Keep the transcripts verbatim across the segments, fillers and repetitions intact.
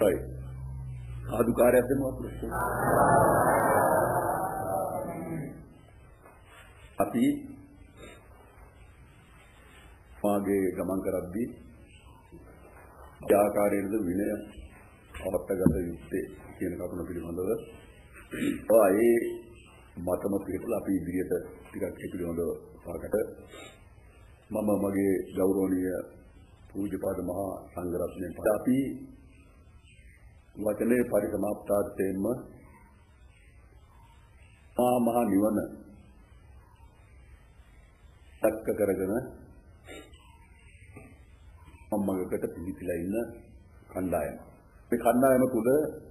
Right. සාදුකාරයක් දෙමු අපි. අපි මාගේ ගමන් කරද්දී ආකාරයෙන්ද විනය අවත්තගත යුත්තේ කියන කරුණ පිළිබඳව ඔය මතම පිළිතුරු අපි ඉදිරියට ටිකක් ඒ පිළිබඳව සාකච්ඡා මම මගේ ගෞරවනීය පූජ්‍යපාද මහා සංඝරත්නයෙන් අපි වචනේ පරිසමාප්තාර්ථයෙන්ම මහා මහ නිවන තක්ක කරගෙන අම්මගකට පිළිතිලා ඉන්න කණ්ඩායම. මේ කණ්ඩායම තුල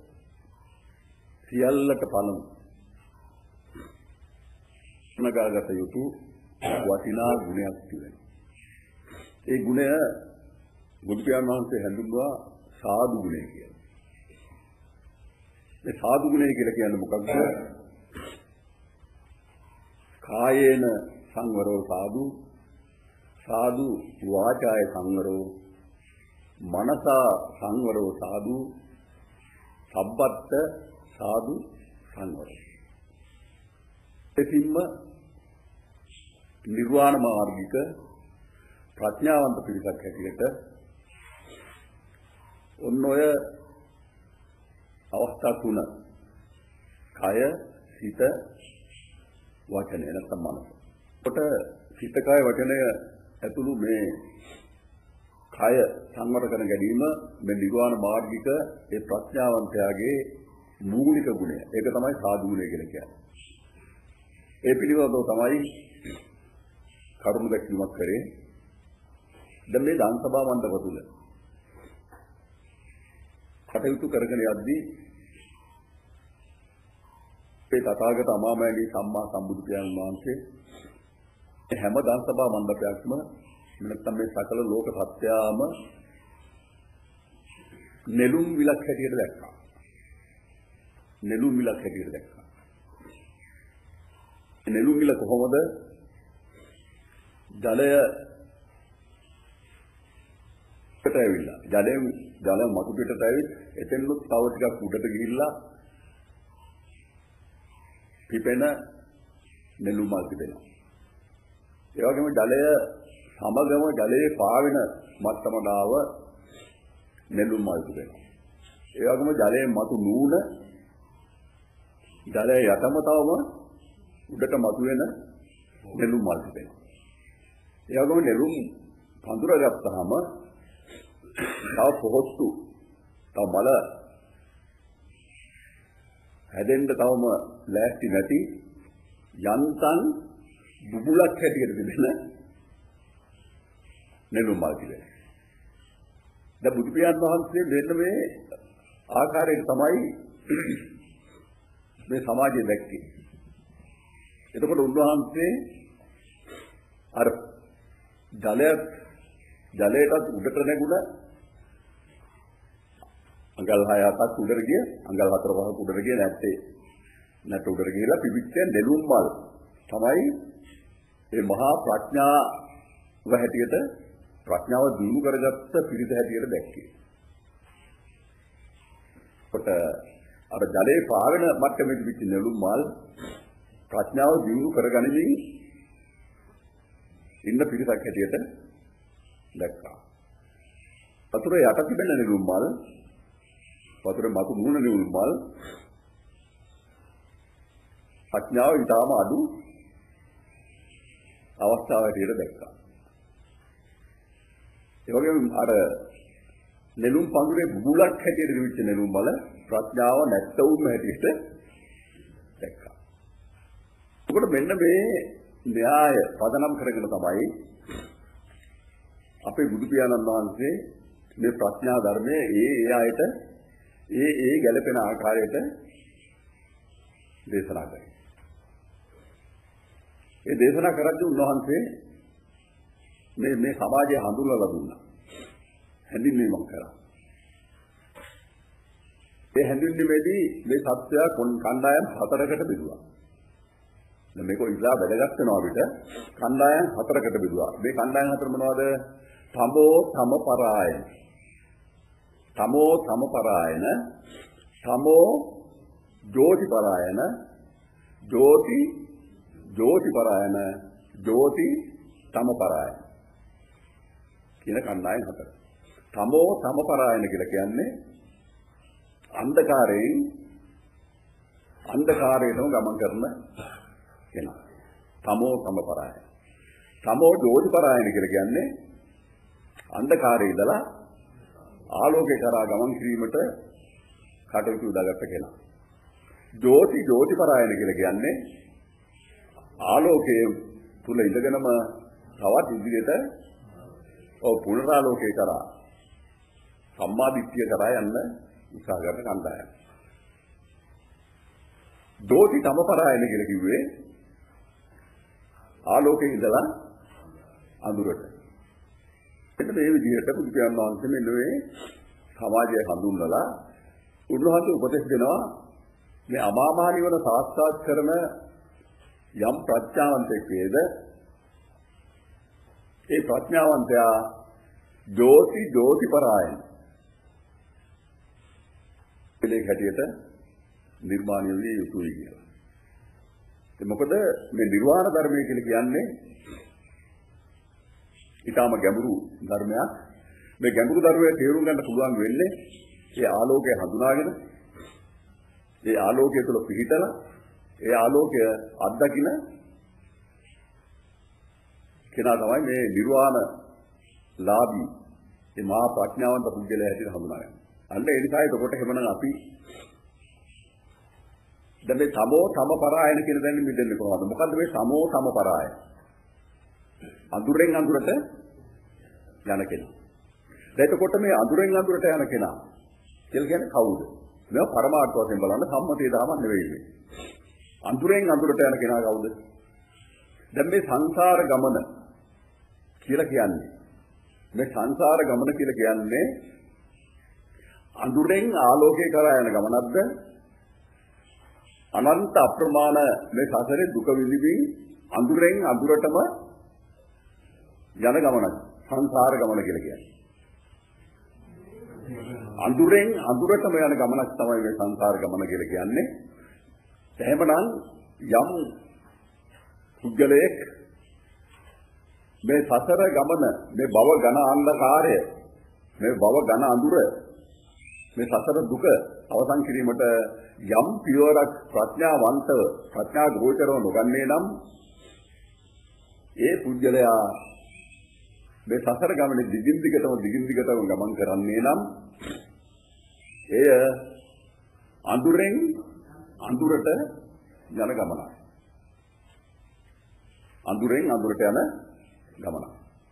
සියල්ලට පළමු නගාගත යුතු වටිනා ගුණයක් තිබෙනවා. ඒ ගුණය බුදු පියාණන් වහන්සේ හැඳින්වුවා සාදු ගුණය කියලා. මේ සාදු ගුණය කියලා කියන්නේ මොකක්ද? කායේන සංවරෝ සාදු සාදු වාචාය සංවරෝ මනසා සංවරෝ සාදු සබ්බත්ත සාදු සංවරෝ. එතින්ම නිර්වාණ මාර්ගික ප්‍රඥාවන්ත පිරිසක් හැටියට ඔන්න ඔය අවස්ථා තුන කය සිත වචනය නැත්නම් මනස. කොට සිත කය වචනය ඇතුළු මේ කය සංවර කර ගැනීම මේ නිර්වාණ මාර්ගික ඒ ප්‍රඥාවන්තයාගේ මූලික ගුණය. ඒක තමයි සාදු ගුණය කියලා කියන්නේ. ඒ පිළිවෙලව තමයි කරුණු දැක්වීමක් කරේ. දැන් මේ දාන සභා මණ්ඩප තුල කටයුතු කරගෙන යද්දී මේ තථාගත අමාමෑණී සම්මා සම්බුදු පියාණන් වහන්සේ හැම දාන සභා මණ්ඩපයක්ම නැත්නම් මේ සකල ලෝක සත්‍යයම නෙළුම් විලක් හැටියට දැක්කා. නෙළුම් විලක් හැටියට දැක්කා. නෙළුම් විල කොහොමද? ජලය පිට ඇවිල්ලා ජලයෙන් ජල මතු පිටට ඇවිත් එතෙන්ලුත් තව ටිකක් උඩට ගිහිල්ලා පිපෙන නෙළුම් මල් තිබෙනවා. ඒ වගේම ජලය සමගම ජලයේ පාවෙන මට්ටමට ආව නෙළුම් මල් තිබෙනවා. ඒ වගේම ජලයේ මතු නූන ජලය යටම තවම උඩට මතුවෙන නෙළුම් මල් තිබෙනවා. ඒ වගේම නෙළුම් පඳුර ගත්තාම තව පොහොත්තු තව මල හැදෙන්න තවම ලෑස්ති නැති යන්තම් බුබුලක් හැටියට තිබෙන නෙළුම් මල් තිබෙනවා. දැන් බුදු පියාණන් වහන්සේ මෙන්න මේ ආකාරයට තමයි මේ සමාජය දැක්කේ. එතකොට උන්වහන්සේ අර ජලය ජලයටත් උඩට නැගුණ අඟල් හය හතක් උඩට ගිය අඟල් හතර පහක් උඩට ගිය නැත්තේ නැට උඩට ගිහලා පිපිච්ච නෙළුම් මල් තමයි මේ මහා ප්‍රඥාව හැටියට ප්‍රඥාව දිනු කරගත්ත පිරිස හැටියට දැක්කේ. කොට අර ජලයේ පාවෙන මට්ටමේ පිපිච්ච නෙළුම් මල් ප්‍රඥාව දිනු කරගනිමින් ඉන්න පිරිසක් හැටියට දැක්කා. වතුර යට තිබෙන නෙළුම් මල් වතුර මතු මුහුණ නෙළුම් මල් ප්‍රඥාව ඊටාම අඩු අවස්ථාව හැටියට දැක්කා. ඒ වගේම අර නෙළුම් පඳුරේ බුබුලක් හැටියට දිවිච්ච නෙළුම් මල ප්‍රඥාව නැත්තවුම හැටියට දැක්කා. ඒකට මෙන්න මේ න්‍යාය පදනම් කරගෙන තමයි අපේ බුදු පියාණන් වහන්සේ මේ ප්‍රඥා ධර්මයේ ඒ ඒ ආයත ඒ ඒ ගැළපෙන ආකාරයට දේශනා කරා. ඒ දේශනා කරද්දී උන්වහන්සේ මේ මේ සමාජය හඳුන්වලා දුන්නා. හැඳින්වීමක් කරා. ඒ හැඳින්වීමේදී මේ සත්‍යය කණ්ඩායම් හතරකට බෙදුවා. දැන් මේක ඉස්ලා වැදගත් වෙනවා අපිට. කණ්ඩායම් හතරකට බෙදුවා. මේ කණ්ඩායම් හතර මොනවද? තමෝ තම පරායන. තමෝ තමපරායන තමෝ ජෝතිපරායන ජෝති ජෝතිපරායන ජෝති තමපරායන කියන කණ්ඩායම් හතර. තමෝ තමපරායන කියලා කියන්නේ අන්ධකාරයෙන් අන්ධකාරයටම ගමන් කරන කෙනා. තමෝ තමපරායන. තමෝ ජෝතිපරායන කියලා කියන්නේ අන්ධකාරයේ ඉඳලා ආලෝකේ කරා ගමන් කිරීමට කටයුතු උදාගත්ත කෙනා. ජෝති ජෝතිපරායන කියලා කියන්නේ ආලෝකයේ තුල ඉඳගෙනම තවත් ඉදිරියට ඔව් පුනරාලෝකේ කරා සම්මාදිට්ඨිය කරා යන්න උත්සාහ කරන කණ්ඩායම. ජෝති තමපරායන කියලා කිව්වේ ආලෝකයේ ඉඳලා අඳුරට. එතන මේ විදිහට බුදුන් වහන්සේ මෙන්න මේ සමාජය හඳුන්වලා උන්වහන්සේ උපදෙස් දෙනවා මේ අමාමහ නිවන සාක්ෂාත් කරන යම් ප්‍රඥාවන්තයෙක් වේද ඒ ප්‍රඥාවන්තයා ජෝති ජෝතිපරායන පිළිග හැටියට නිර්මාණය විය යුතුයි කියලා. ඒ මොකද මේ නිර්වාණ ධර්මය කියලා කියන්නේ ඊටම ගැඹුරු ධර්මයක්. මේ ගැඹුරු ධර්මයේ තේරුම් ගන්න පුළුවන් වෙන්නේ ඒ ආලෝකය හඳුනාගෙන ඒ ආලෝකය තුළ පිහිටලා ඒ ආලෝකය අත්දකින කෙනා තමයි මේ නිර්වාණ ලාභී ඒ මහා ප්‍රඥාවන්ත පුද්ගලයා හැටියට හඳුනාගන්නේ. අන්න ඒ නිසා එතකොට එහෙමනම් අපි දැන් මේ තමෝ තමපරායන කියන දැන් මිදෙන්නේ කොහොමද? මොකද්ද මේ තමෝ තමපරායන? අඳුරෙන් අඳුරට යන කෙනා. දැන් එතකොට මේ අඳුරෙන් අඳුරට යන කෙනා කියලා කියන්නේ කවුද? මේවා පරමාර්ථ වශයෙන් බලන්න සම්මතයේ දාමක් නෙවෙයි මේ. අඳුරෙන් අඳුරට යන කෙනා කවුද? දැන් මේ සංසාර ගමන කියලා කියන්නේ මේ සංසාර ගමන කියලා කියන්නේ අඳුරෙන් ආලෝකේ කරා යන ගමනක්ද? අනන්ත අප්‍රමාණ මේ සසරේ දුක විඳින්න අඳුරෙන් අඳුරටම යන ගමනක් සංසාර ගමන කියලා කියන්නේ. අඳුරෙන් අඳුරටම යන ගමනක් තමයි මේ සංසාර ගමන කියලා කියන්නේ. එහෙමනම් යම් පුද්ගලයෙක් මේ සසර ගමන මේ භව ඝන අන්ධකාරය මේ භව ඝන අඳුර මේ සසර දුක අවසන් කිරීමට යම් පියවරක් ප්‍රඥාවන්තව ප්‍රඥා ගෝචරව නොගන්නේ නම් ඒ පුද්ගලයා මේ සසර ගමනේ දිගින් දිගටම දිගින් දිගටම ගමන් කරන්නේ නම් එය අඳුරෙන් අඳුරට යන ගමනක්. අඳුරෙන් අඳුරට යන ගමනක්.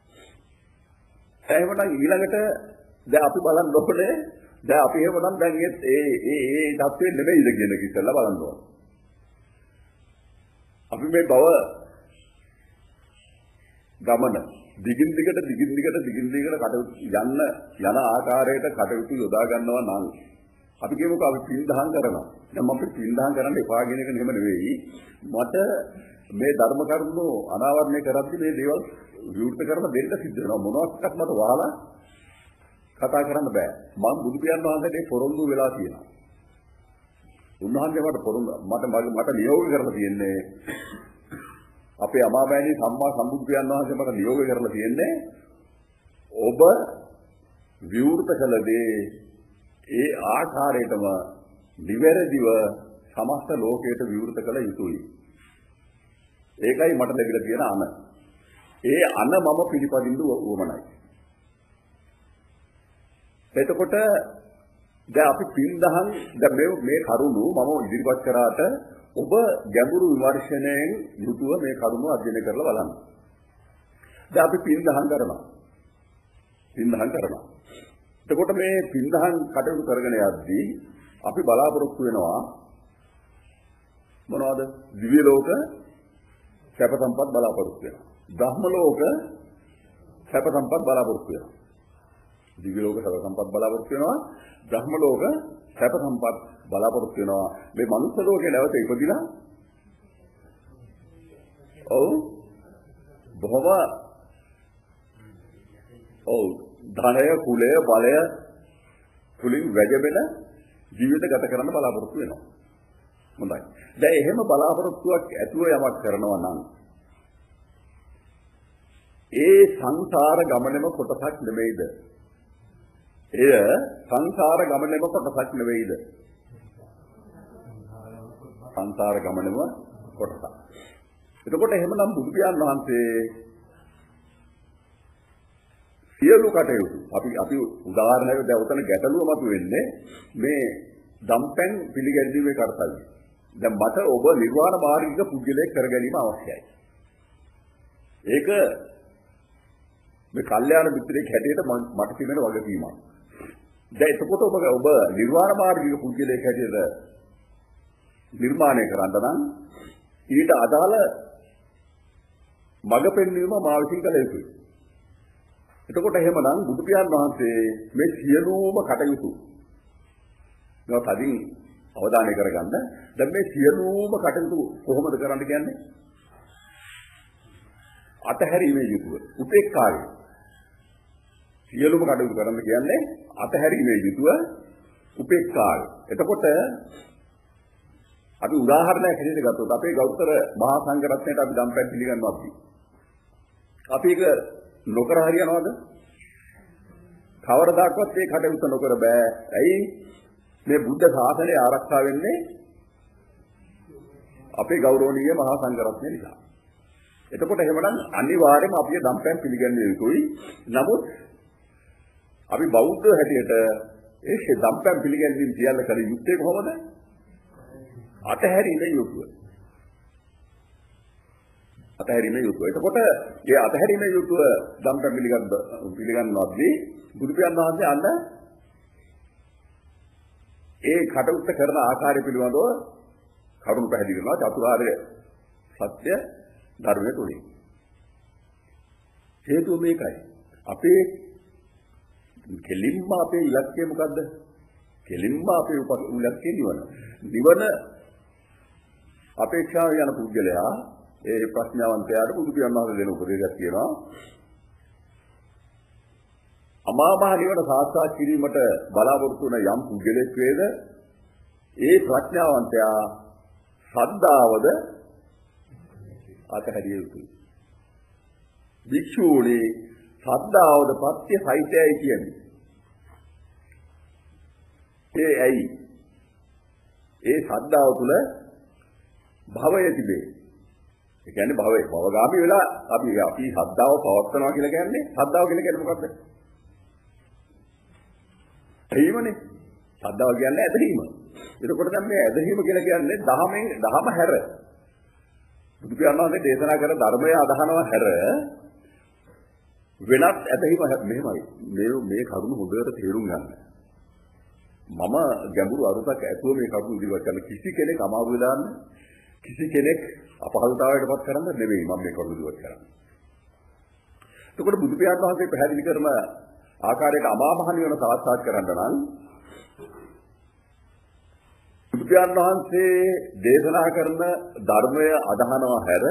එහෙනම් ඊළඟට දැන් අපි බලන්න ඕනේ දැන් අපි එහෙමනම් දැන් ඒ ඒ ඒ தත්ත්වෙ නෙමෙයිද කියන එක ඉස්සෙල්ලා බලන්න ඕනේ. අපි මේ බව ගමන දිගින් දිගට දිගින් දිගට දිගින් දිගට කටයුතු යන්න යන ආකාරයට කටයුතු යොදා ගන්නවා නම් අපි කියමුකෝ අපි පින්දහම් කරනවා. දැන් මම පින්දහම් කරන්න එපා කියන එක නෙමෙයි නෙවෙයි. මට මේ ධර්ම කරුණු අනාවරණය කරද්දී මේ දේවල් විවෘත කරන දෙන්න සිද්ධ වෙනවා. මොනවාක්වත් මට වහලා කතා කරන්න බෑ. මම බුදු පියාණන් වහන්සේට පොරොන්දු වෙලා තියෙනවා. උන්වහන්සේ මට පොරොන්දු මට මට නියෝග කරලා තියෙන්නේ අපේ අමාමෑණී සම්මා සම්බුදු පියාණන් වහන්සේ මට නියෝග කරලා තියෙන්නේ ඔබ විවෘත කළ දේ ඒ ආකාරයටම නිවැරදිව සමස්ත ලෝකයට විවෘත කළ යුතුයි. ඒකයි මට ලැබිලා තියෙන අන. ඒ අන මම පිළිපදින්න උවමනයි. එතකොට දැන් අපි පින්දහම් දැන් මේ මේ කරුණු මම ඉදිරිපත් කරාට ඔබ ගැඹුරු විමර්ශනයෙන් යුතුව මේ කරුණු අධ්‍යයනය කරලා බලන්න. දැන් අපි පින්දහම් කරනවා. පින්දහම් කරනවා. එතකොට මේ පින්දහම් කටයුතු කරගෙන යද්දී අපි බලාපොරොත්තු වෙනවා මොනවද? දිව්‍ය ලෝක සැප සම්පත් බලාපොරොත්තු වෙනවා. ධම්ම ලෝක සැප සම්පත් බලාපොරොත්තු වෙනවා. දිව්‍ය ලෝක සැප සම්පත් බලාපොරොත්තු වෙනවා. ධම්ම ලෝක සැප සම්පත් බලාපොරොත්තු වෙනවා. මේ මනුස්ස ලෝකේ නැවත ඉපදිලා ඔව් බොහොම ඔව් ධනය කුලය බලය තුලින් වැජබෙන ජීවිත ගත කරන්න බලාපොරොත්තු වෙනවා. හොඳයි. දැන් එහෙම බලාපොරොත්තුවක් ඇතුව යමක් කරනවා නම් ඒ සංසාර ගමනේම කොටසක් නෙවෙයිද? එය සංසාර ගමනේම කොටසක් නෙවෙයිද? සංසාර ගමනේම කොටසක්. එතකොට එහෙමනම් බුදු පියාණන් වහන්සේ සියලු කටයුතු අපි අපි උදාහරණයක් දැන් උතන ගැටලුව මතුවෙන්නේ මේ දම්පැන් පිළිගැනීමේ කර්තව්‍යය. දැන් මට ඔබ නිර්වාණ මාර්ගික පුජ්‍යලයක් කර ගැනීම අවශ්‍යයි. ඒක මේ කල්යාණ මිත්‍රයෙක් හැටියට මට තියෙන වගකීමක්. දැන් එතකොට ඔබ ඔබ නිර්වාණ මාර්ගික පුජ්‍යලයක් හැටියට නිර්මාණය කරන්න නම් ඊට අදාළ මඟ පෙන්වීම මා විසින් කළ යුතුයි. එතකොට එහෙමනම් බුදු පියාණන් වහන්සේ මේ සියලුම කටයුතු නෝ තදින් අවධානය කරගන්න. දැන් මේ සියලුම කටයුතු කොහොමද කරන්න කියන්නේ? අතහැරීමේ යුතුව උපේක්ඛාවේ සියලුම කටයුතු කරන්න කියන්නේ අතහැරීමේ යුතුව උපේක්ඛාවේ. එතකොට අපි උදාහරණයක් හැටියට ගත්තොත් අපේ ගෞතම මහා සංඝ රත්නයට අපි දම්පැන් පිළිගන්නවා අපි. අපි ඒක නොකර හරියනවද? කවරදාකවත් ඒ කටයුතු නොකර බෑ. ඇයි? මේ බුද්ධ ශාසනය ආරක්ෂා වෙන්නේ අපේ ගෞරවනීය මහා සංඝ රත්නය නිසා. එතකොට එහෙමනම් අනිවාර්යයෙන්ම අපි දම්පැන් පිළිගන්නේ යුතුයි. නමුත් අපි බෞද්ධ හැටියට ඒ දම්පැන් පිළිගැනීම සියල්ල කළ යුත්තේ කොහොමද? අතහැරීමේ යුතුය. අතහැරීමේ යුතුය. එතකොට මේ අතහැරීමේ යුතුය දම්පැන් පිළිගන්න පිළිගන්නවත්දී බුදු පියාණන් වහන්සේ අන්න ඒ කටයුත්ත කරන ආකාරය පිළිබඳව කරුණු පැහැදිලි කරනවා චතුරාර්ය සත්‍ය ධර්මයේ තුලින්. හේතුව මේකයි. අපේ කෙලින්ම අපේ ඉලක්කය මොකද්ද? කෙලින්ම අපේ ඉලක්කය නිවන. නිවන අපේක්ෂාව යන පුද්ගලයා ඒ ප්‍රඥාවන්තයාට බුදු පියාණන් වහන්සේ දෙන උපදේශයක් තියෙනවා. අමා මහ නිවන සාක්ෂාත් කිරීමට බලාපොරොත්තු වන යම් පුද්ගලෙක් වේද ඒ ප්‍රඥාවන්තයා ශ්‍රද්ධාවද අතහැරිය යුතුයි. වික්ෂූනි ශ්‍රද්ධාවද පත්‍ය සහිතයි කියන්නේ. ඒ ඇයි? ඒ ශ්‍රද්ධාව තුළ භවය තිබේ. ඒ කියන්නේ භවය භවගාමී වෙලා අපි අපි ශ්‍රද්ධාව පවත්වනවා කියලා කියන්නේ ශ්‍රද්ධාව කියලා කියන්නේ මොකක්ද? ඇහිමනේ. ශ්‍රද්ධාව කියන්නේ ඇදහිම. එතකොට දැන් මේ ඇදහිම කියලා කියන්නේ දහමෙන් දහම හැර. බුදු පියාණන් වහන්සේ දේශනා කර ධර්මය අදහනවා හැර වෙනත් ඇදහිම මෙහෙමයි. මේ මේ කරුණ හොඳට තේරුම් ගන්න. මම ගැඹුරු අරුතක් ඇතුව මේ කරුණ ඉදිරියට කරන කිසි කෙනෙක් අමාරු වෙලා නැහැ. කිසි කෙනෙක් අපහසුතාවයකටපත් කරන්න නෙවෙයි මම මේ කරුණ ඉදිරියට කරන්නේ. එතකොට බුදු පියාණන් වහන්සේ පැහැදිලි කරන ආකාරයට අමා මහ නිවන සාක්ෂාත් කරගන්න නම් බුදු පියාණන් වහන්සේ දේශනා කරන ධර්මය අදහනවා හැර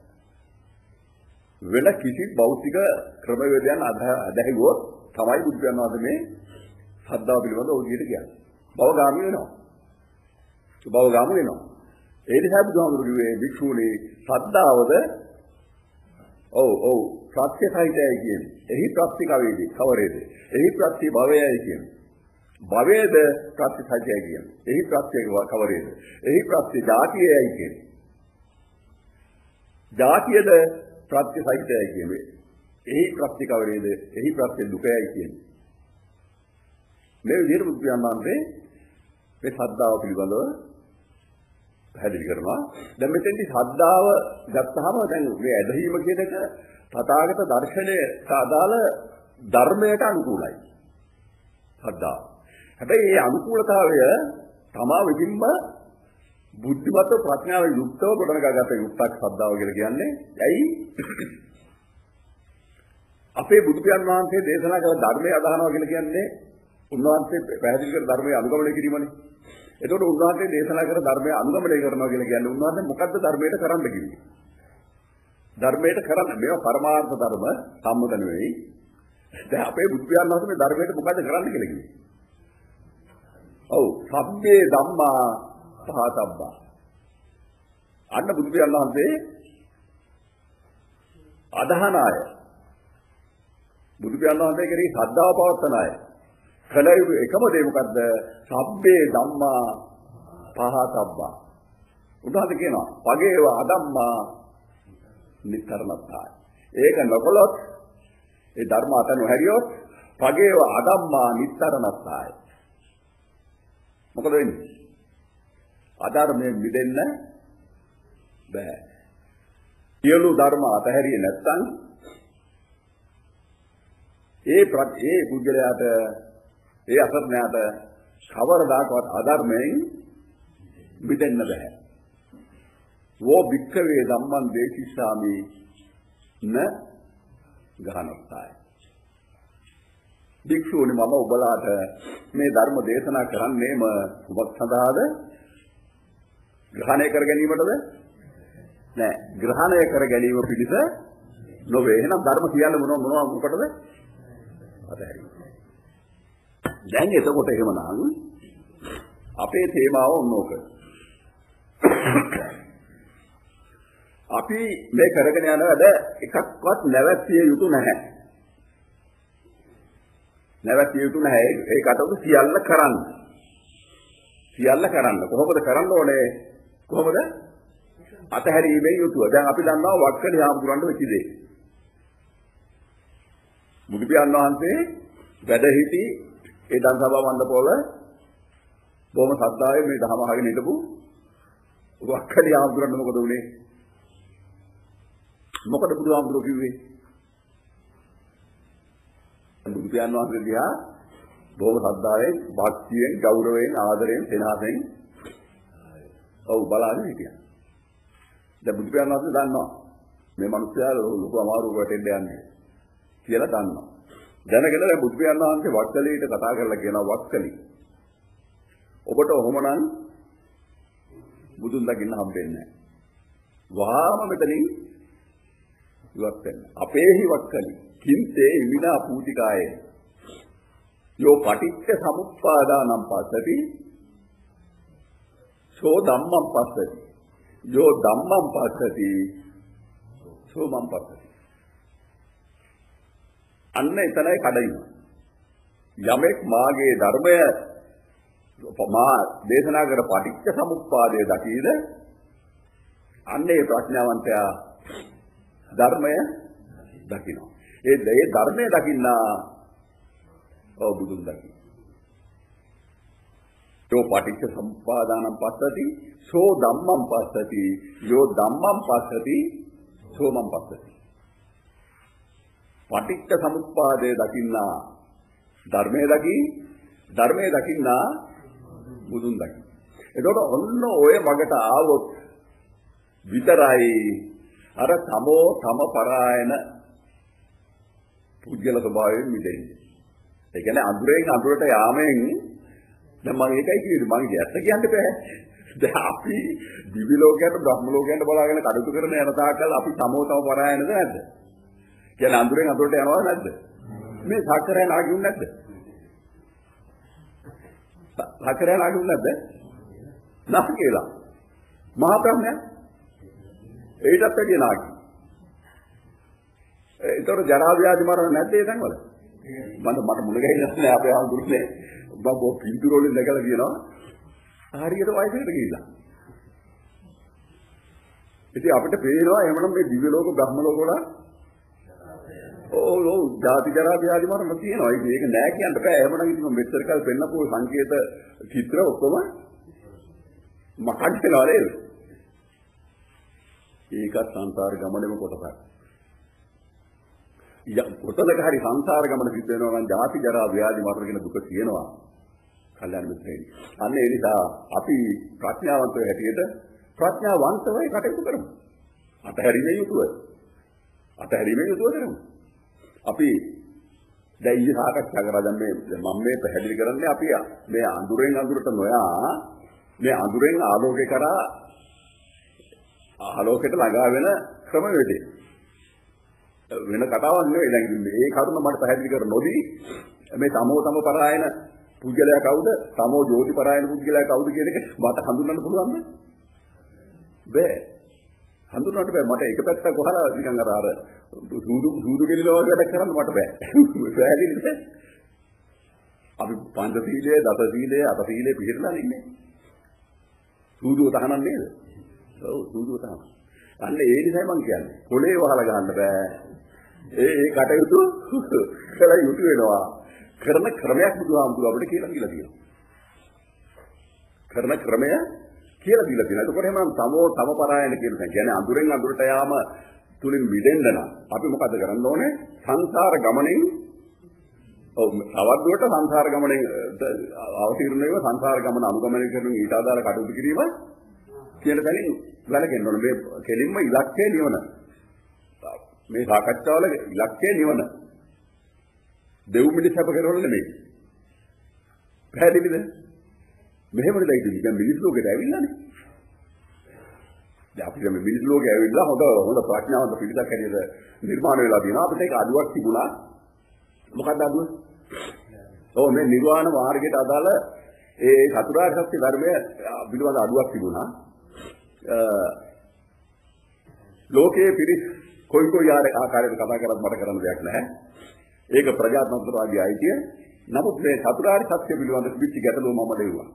වෙන කිසි භෞතික ක්‍රමවේදයන් අදහිවොත් තමයි බුදු පියාණන් වහන්සේ මේ ශ්‍රද්ධාව පිළිබඳව ඔයගියට කියන්නේ. භවගාමී වෙනවා. භවගාමී වෙනවා. ඒ නිසා බුදුහාමුදුරු කිව්වේ වික්ෂුණී ශ්‍රද්ධාවද ඔව් ඔව් ප්‍රත්‍යසහිතයි කියන්නේ. එහි ප්‍රත්‍ය කවේදී කවරේද? එහි ප්‍රත්‍ය භවයයි කියන්නේ. භවයේද ප්‍රත්‍යසහිතයි කියන්නේ. එහි ප්‍රත්‍ය කවරේද? එහි ප්‍රත්‍ය ජාතියයි කියන්නේ. ජාතියද ප්‍රත්‍යසහිතයි කියන්නේ. එහි ප්‍රත්‍ය කවරේද? එහි ප්‍රත්‍ය දුකයි කියන්නේ. මේ විදිහට බුදු පියාණන් වහන්සේ මේ ශ්‍රද්ධාව පිළිබඳව පැහැදිලි කරනවා. දැන් මෙතෙන්දී ශ්‍රද්ධාව ගත්තාම දැන් මේ ඇදහිම කියන එක තථාගත දර්ශනයට අදාළ ධර්මයට අනුකූලයි. ශ්‍රද්ධාව. හැබැයි මේ අනුකූලතාවය තමා විදින්ම බුද්ධිමත් ප්‍රඥාව යුක්තව ගොඩනගාගත යුක්තක් ශ්‍රද්ධාව කියලා කියන්නේ. ඇයි? අපේ බුදු පියාණන් වහන්සේ දේශනා කළ ධර්මය අදහනවා කියලා කියන්නේ උන්වහන්සේ පැහැදිලි කර ධර්මයේ අනුගමනය කිරීමනේ. එතකොට උන්වහන්සේ දේශනා කර ධර්මයේ අනුගමනය කරනවා කියලා කියන්නේ උන්වහන්සේ මොකද්ද ධර්මයට කරන්න කිව්වේ? ධර්මයට කරන්න මේවා පරමාර්ථ ධර්ම සම්මත නෙවෙයි. දැන් අපේ බුදු පියාණන් වහන්සේ මේ ධර්මයට මොකද්ද කරන්න කියලා කිව්වේ? ඔව් සබ්බේ ධම්මා පහතබ්බා. අන්න බුදු පියාණන් වහන්සේ අදහන අය බුදු පියාණන් වහන්සේ කෙරෙහි ශ්‍රද්ධාව පවත්වන අය කල යුතු එකම දේ මොකද්ද? සබ්බේ ධම්මා පහතබ්බා. උදාහරණ කියනවා පගේව අදම්මා නිතරණත්තාය. ඒක නොකළොත් ඒ ධර්ම අත නොහැරියොත් පගේව අදම්මා නිතරණත්තාය. මොකද වෙන්නේ? අධර්මයෙන් මිදෙන්න බෑ. සියලු ධර්ම අතහැරියේ නැත්නම් ඒ ඒ පුද්ගලයාට ඒ අසරණයාට කවරදාකවත් අධර්මයෙන් මිදෙන්න බෑ. වෝ වික්ඛවේ ධම්මං දේශිස්සාමි න ගහනොත්තාය. භික්ෂුවනි මම ඔබලාට මේ ධර්ම දේශනා කරන්නේම කුමක් සඳහාද? ග්‍රහණය කර ගැනීමටද? නෑ, ග්‍රහණය කර ගැනීම පිණිස නොවේ. එහෙනම් ධර්ම කියන්නේ මොනව මොනව මොකටද? අතහැරීම. දැන් එතකොට එහෙමනම් අපේ තේමාව ඕනෝක. අපි මේ කරගෙන යන වැඩ එකක්වත් නැවැත්විය යුතු නැහැ. නැවැත්විය යුතු නැහැ. ඒකට උදේ සියල්ල කරන්න. සියල්ල කරන්න. කොහොමද කරන්න ඕනේ? කොහොමද? අතහැරීමේ යුතුව. දැන් අපි දන්නවා වක්කලි හාමුදුරන්ට වෙච්ච දේ. බුදු පියාණන් වහන්සේ වැඩ සිටි ඒ දන් සභා මණ්ඩපවල බොහොම ශ්‍රද්ධාවෙන් මේ ධර්ම අහගෙන හිටපු වක්කලි හාමුදුරන්ට මොකද වුනේ? මොකද බුදුහාමුදුරුවෝ කිව්වේ? බුදු පියාණන් වහන්සේ දිහා බොහොම ශ්‍රද්ධාවෙන්, භක්තියෙන්, ගෞරවයෙන්, ආදරයෙන්, සෙනෙහසෙන් ඔව් බලාගෙන හිටියා. දැන් බුදු පියාණන් වහන්සේ දන්නවා මේ මිනිස්යා ලොකු අමාරුවකට එන්න යන්නේ කියලා දන්නවා. දැනගෙන දැන් බුදු පියාණන් වහන්සේ වක්කලීට කතා කරලා කියනවා වක්කලි ඔබට ඔහොමනම් බුදුන් දකින්න හම්බෙන්නේ නැහැ. වහාම මෙතනින් ඉවත් වෙන්න. අපේහි වක්කලි කින්තේ විනා පූතිකායේ යෝ පටිච්ච සමුප්පාදානම් පස්සති සෝ ධම්මං පස්සති යෝ ධම්මං පස්සති සෝ මං පස්සති. අන්න එතනයි කඩයිම. යමෙක් මාගේ ධර්මය මා දේශනා කර පටිච්ච සමුප්පාදයේ දකීද අන්නේ ප්‍රඥාවන්තයා ධර්මය දකිනවා. ඒ ඒ ධර්මය දකින්නා ඔව් බුදුන් දකින්න. යෝ පටිච්ච සමුප්පාදානම් පස්සති සෝ ධම්මං පස්සති යෝ ධම්මං පස්සති සෝ මං පස්සති. පටිච්ච සමුප්පාදයේ දකින්නා ධර්මයේ දකි ධර්මයේ දකින්නා බුදුන් දකි. එතකොට ඔන්න ඔය වගට ආවොත් විතරයි අර තමෝ තම පරායන පුද්ගල ස්වභාවයෙන් මිදෙන්නේ. ඒ කියන්නේ අඳුරෙන් අඳුරට යාමෙන් දැන් මම ඒකයි කියන්නේ මම ඇත්ත කියන්න බෑ. දැන් අපි දිවි ලෝකයට බ්‍රහ්ම ලෝකයට බලාගෙන කටයුතු කරන යන තාක්කල් අපි තමෝ තම පරායනද නැද්ද? කියන්නේ අඳුරෙන් අඳුරට යනවද නැද්ද? මේ සාකරය නාගියුන් නැද්ද? සාකරය නාගියුන් නැද්ද? නැහ කියලා. මහා බ්‍රහ්මයා ඒකත් වැඩි නාගි. ඒතර ජරා ව්‍යාධි මරණ නැද්ද ඒ තැන්වල? මම මට මුල ගහින්න නැහැ අපේ ආඳුරුනේ. ඔබ බෝ පින්තුර වලින් දැකලා කියනවා. හරියට වයසකට ගිහිල්ලා. ඉතින් අපිට පේනවා එහෙමනම් මේ දිව්‍ය ලෝක බ්‍රහ්ම ලෝක වල ඔව් ඔව් ජාති ජරා ව්‍යාධි මරණ තියෙනවා. ඒක නෑ කියන්න බෑ. එහෙමනම් ඉතින් මෙච්චර කල් පෙන්නපු සංකේත චිත්‍ර ඔක්කොම මකඩ් වෙනවා නේද? ඒක සංසාර ගමනේම කොටසක්. ය කොතනක හරි සංසාර ගමන සිද්ධ වෙනවා නම් ජාති ජරා ව්‍යාධි මරණ කියන දුක තියෙනවා. කල්‍යාණ මිත්‍රයනි. අන්න ඒ නිසා අපි ප්‍රඥාවන්තයෝ හැටියට ප්‍රඥාවන්තව කටයුතු කරමු. අතහැරීමේ යුතුව. අතහැරීමේ යුතුව කරමු. අපි දැන් ඊ සාකච්ඡා කරා දැන් මේ මම මේ පැහැදිලි කරන්නේ අපි මේ අඳුරෙන් අඳුරට නොයා මේ අඳුරෙන් ආලෝකේ කරා ආලෝකයට ළඟා වෙන ක්‍රමවේදය. වෙන කතාවක් නෙවෙයි. දැන් මේ කරුණ මට පැහැදිලි කර නොදී මේ තමෝ තම පරායන පුද්ගලයා කවුද? තමෝ ජෝති පරායන පුද්ගලයා කවුද කියන එක මට හඳුනන්න පුළුවන්ද? බෑ. හඳුනන්නට බෑ. මට එක පැත්තක් වහලා නිකන් අර අර සූදු සූදු කෙලිනවා වගේ වැඩ කරන්න මට බෑ. බෑදින්ද? අපි පංච සීලය, දස සීලය, අට සීලය පිළිපදලා ඉන්නේ. සූදුව තහනම් නේද? ඔව් සූදුව තහනම්. අන්න ඒ නිසා මම කියන්නේ කොලේ වහලා ගන්න බෑ. ඒ ඒ කටයුතු කළ යුතු වෙනවා. කරන ක්‍රමයක් බුදුහාමුදුරුවෝ අපිට කියලා දීලා තියෙනවා. කරන ක්‍රමය කියලා දීලා තියෙනවා. ඒකෝට එහෙනම් තමෝ තම පරායන කියන එක කියන්නේ අඳුරෙන් අඳුරට යාම තුලින් මිදෙන්න නම් අපි මොකද කරන්න ඕනේ? සංසාර ගමනෙන් ඔව් තවදුරට සංසාර ගමනෙන් අවතීර්ණ වෙව සංසාර ගමන අනුගමනය කරන ඊට අදාළ කටයුතු කිරීම කියන තැනින් වැළකෙන්න ඕනේ. මේ කෙලින්ම ඉලක්කය නිවන. මේ සාකච්ඡාවල ඉලක්කය නිවන. දෙව් මිනිස් අප කරවල නෙමෙයි. පැහැදිලිද? මෙහෙමද ඉතින් දැන් මිනිස් ලෝකෙට ඇවිල්ලානේ. දැන් අපි මේ මිනිස් ලෝකෙ ඇවිල්ලා හොඳ හොඳ ප්‍රඥාවන්ත පිළිදක් හැටියට නිර්මාණය වෙලා තියෙනවා. අපිට ඒක අඩුවක් තිබුණා. මොකක්ද අඩුව? ඔව් මේ නිර්වාණ මාර්ගයට අදාළ ඒ චතුරාර්ය සත්‍ය ධර්මය පිළිබඳ අඩුවක් තිබුණා. ලෝකයේ පිරිස් කොයි කොයි ආකාරයකට කතා කරත් මට කරන්න දෙයක් නැහැ. ඒක ප්‍රජාතන්ත්‍රවාදී අයිතිය. නමුත් මේ චතුරාර්ය සත්‍ය පිළිබඳ පිච්චි ගැටලුව මම දෙවුවා.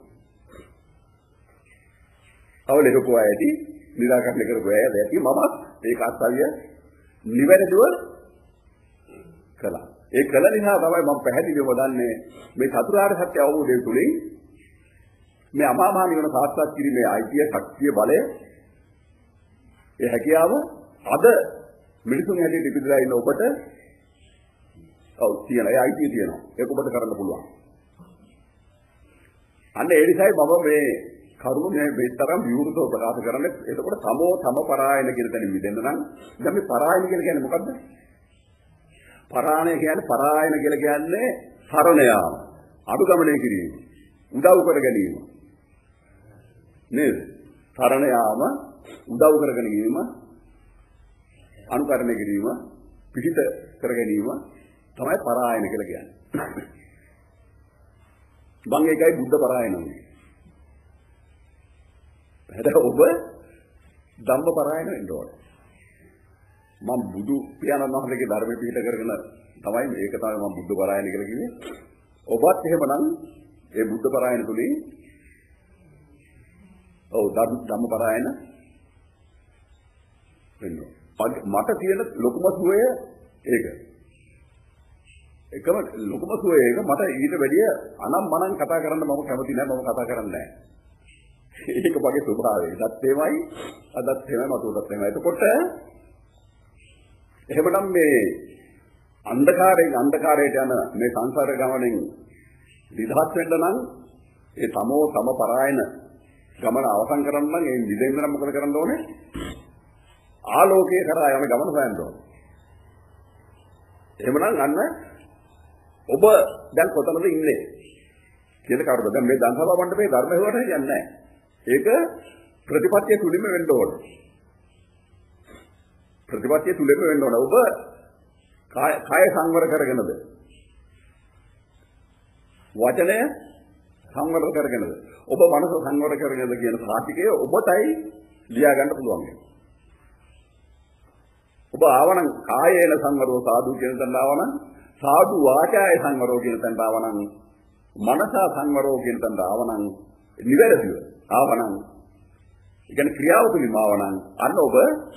අවලේ කොහොමද ඇති? නිරාකරණය කරගොය ඇති මම ඒක අත්හරිය නිවැරදිව කළා. ඒ කළ නිසා තමයි මම පැහැදිලිව දන්නේ මේ චතුරාර්ය සත්‍ය අවබෝධය තුළින් මේ අමා මහ නිවන සාක්ෂාත් කිරීමේ අයිතිය, ශක්තිය, බලය, ඒ හැකියාව අද මිනිසුන් හැටියට ඉපදලා ඉන්න ඔබට ඔව් තියෙනවා. ඒ අයිතිය තියෙනවා. ඒක ඔබට කරන්න පුළුවන්. අන්න ඒ නිසායි මම මේ කරුණ මේ මෙතරම් විවෘතව ප්‍රකාශ කරන්නේ. එතකොට තමෝ තම පරායන කියන තැනින් මිදෙන්න නම් දැන් මේ පරායන කියලා කියන්නේ මොකද්ද? පරායන කියන්නේ පරායන කියලා කියන්නේ සරණ යාම, අනුගමනය කිරීම, උදව් කර ගැනීම. නේද? සරණ යාම, උදව් කර ගැනීම, අනුකරණය කිරීම, පිහිට කර ගැනීම තමයි පරායන කියලා කියන්නේ. මම ඒකයි බුද්ධ පරායන වුනේ. හැබැයි ඔබ ධම්ම පරායන වෙන්න ඕනේ. මම බුදු පියාණන් වහන්සේගේ ධර්ම පිළිපද කරගෙන තමයි මේක තමයි මම බුද්ධ පරායන කියලා කිව්වේ. ඔබත් එහෙමනම් ඒ බුද්ධ පරායන තුලින් ඔව් ධම්ම පරායන වෙන්න. මට තියෙන ලොකුම සුවය ඒක. එකම ලොකුම සුවය ඒක මට ඊට වැඩිය අනම් මනම් කතා කරන්න මම කැමති නැහැ. මම කතා කරන්නේ නැහැ. ඒක මගේ ස්වභාවය. ඒත් එමයයි අදත් එමයයි මතුවටත් එමයයි. එතකොට එහෙමනම් මේ අන්ධකාරයෙන් අන්ධකාරයට යන මේ සංසාර ගමනෙන් නිදහස් වෙන්න නම් ඒ තමෝ තම පරායන ගමන අවසන් කරන්න නම් ඒ නිදෙන්න නම් මොකද කරන්න ඕනේ? ආලෝකයේ කරා යන ගමන හොයන්න ඕනේ. එහෙමනම් අන්න ඔබ දැන් කොතනද ඉන්නේ? කියන කාරණා දැන් මේ දන්සභා මණ්ඩපේ ධර්ම හේවට යන්නේ නැහැ. ඒක ප්‍රතිපත්තිය තුලින්ම වෙන්න ඕනේ. ප්‍රතිපත්තිය තුලින්ම වෙන්න ඕනේ. ඔබ කාය කාය සංවර කරගෙනද? වචනය සංවර කරගෙනද? ඔබ මනස සංවර කරගෙනද කියන සාතිකය ඔබටයි ලියා ගන්න පුළුවන්. ඔබ ආවනම් කායේන සංවරෝ සාදු කියන තැනට ආවනම් සාදු වාචාය සංවරෝ කියන තැනට ආවනම් මනස සංවරෝ කියන තැනට ආවනම් නිවැරදිව ආවනම් ඒ කියන්නේ ක්‍රියාව තුලින් ආවනම් අන්න ඔබ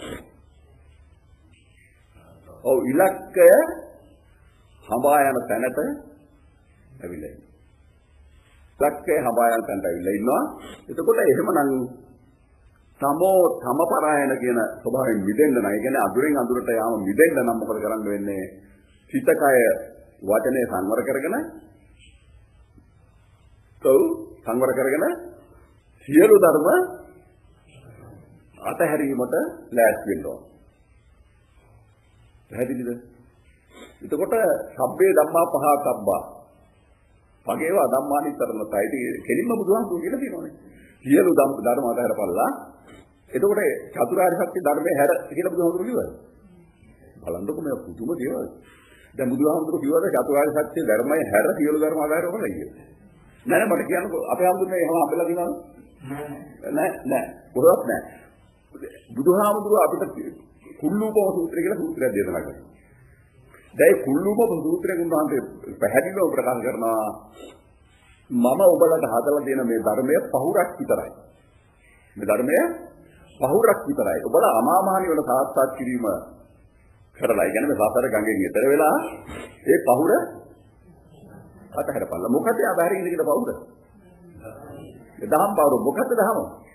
ඔව් ඉලක්කය හඹා යන තැනට ඇවිල්ලා ඉන්නවා. ඉලක්කය හඹා යන තැනට ඇවිල්ලා ඉන්නවා. එතකොට එහෙමනම් තමෝ තම පරායන කියන ස්වභාවයෙන් මිදෙන්න නම්, ඒ කියන්නේ අඳුරෙන් අඳුරට යාම මිදෙන්න නම් මොකද කරන්න වෙන්නේ? සිතකය වචනේ සංවර කරගෙන ඔව් සංවර කරගෙන සියලු ධර්ම අතහැරීමට ලෑස්ති වෙන්න ඕන. පැහැදිලිද? එතකොට සබ්බේ ධම්මා පහතබ්බා. පගේව ධම්මානිතරණතයි. ඒක කෙලින්ම බුදුහාමුදුරුවෝ කියලා තියෙනවානේ. සියලු ධර්ම අතහැරපල්ලා. එතකොට චතුරාර්ය සත්‍ය ධර්මයේ හැර කියලා බුදුහාමුදුරුවෝ කිව්වා. බලන්නකො මේ පුදුම දේවල්. දැන් බුදුහාමුදුරුවෝ කිව්වද චතුරාර්ය සත්‍ය ධර්මයේ හැර සියලු ධර්ම අතහැරපල්ලා කියලා. නෑ මට කියන්නකෝ අපේ හැමෝටම එහෙම අපෙලා දිනවද? නෑ නෑ කොහොමත් නෑ. බුදුහාමුදුරුවෝ අපිට කුල්ලූපම සූත්‍රය කියලා සූත්‍රයක් දේශනා කරනවා. දැන් කුල්ලූපම සූත්‍රයෙන් උන්වහන්සේ පැහැදිලිව ප්‍රකාශ කරනවා මම ඔබලට හදලා දෙන මේ ධර්මය පහුරක් විතරයි. මේ ධර්මය පහුරක් විතරයි. ඔබලා අමාමහණි වල සාක්ෂාත් කිරීම කරලා, ඒ කියන්නේ සතර ගංගෙන් ඈතර වෙලා ඒ පහුර අතහැරපල්ලා. මොකද ආබාරින් ඉඳගෙන පහුර? දහම් පහුර මොකද දහම?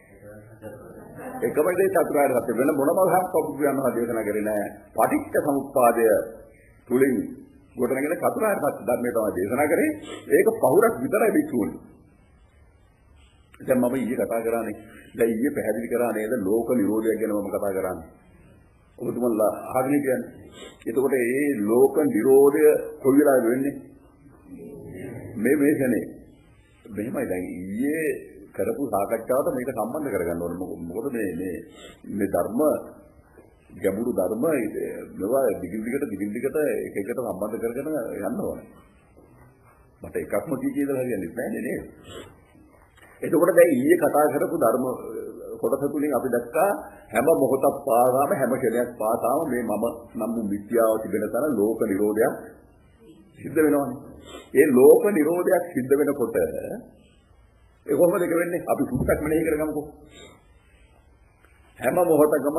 එකම දේ චතුරාර්ය සත්‍ය වෙන මොනම හක් පොදු යනවා දේශනා කරේ නෑ. පටිච්ච සමුප්පාදය තුලින් ගොඩනගෙන චතුරාර්ය සත්‍ය ධර්මය තමයි දේශනා කරේ. ඒක පහුරක් විතරයි බික්කුවනේ. දැන් මම ඊයේ කතා කරානේ. දැන් ඊයේ පැහැදිලි කරා නේද ලෝක නිරෝධය ගැන මම කතා කරානේ. ඔබතුමන්ලා අහගෙන කියන්නේ. එතකොට මේ ලෝක නිරෝධය කොයි වෙලාවද වෙන්නේ? මේ මේකනේ. මෙහෙමයි දැන් ඊයේ කරපු සාකච්ඡාවට මේක සම්බන්ධ කරගන්න ඕනේ. මොකද මේ මේ මේ ධර්ම ගැඹුරු ධර්ම මේවා දිගින් දිගට දිගින් දිගට එක එකට සම්බන්ධ කරගෙන යන්න ඕනේ. මට එකක්ම කී කියලා හරියන්නේ නැහැ නේද? එතකොට දැන් ඊයේ කතා කරපු ධර්ම කොටස තුලින් අපි දැක්කා හැම මොහොතක් පාසාම හැම කෙනෙක් පාසාම මේ මම නම් විද්‍යාව තිබෙන තරම් ලෝක නිරෝධයක් සිද්ධ වෙනවානේ. ඒ ලෝක නිරෝධයක් සිද්ධ වෙනකොට ඒ කොහොමද ඒක වෙන්නේ? අපි සුත්තක් මෙනෙහි කරගමුකෝ. හැම මොහොතකම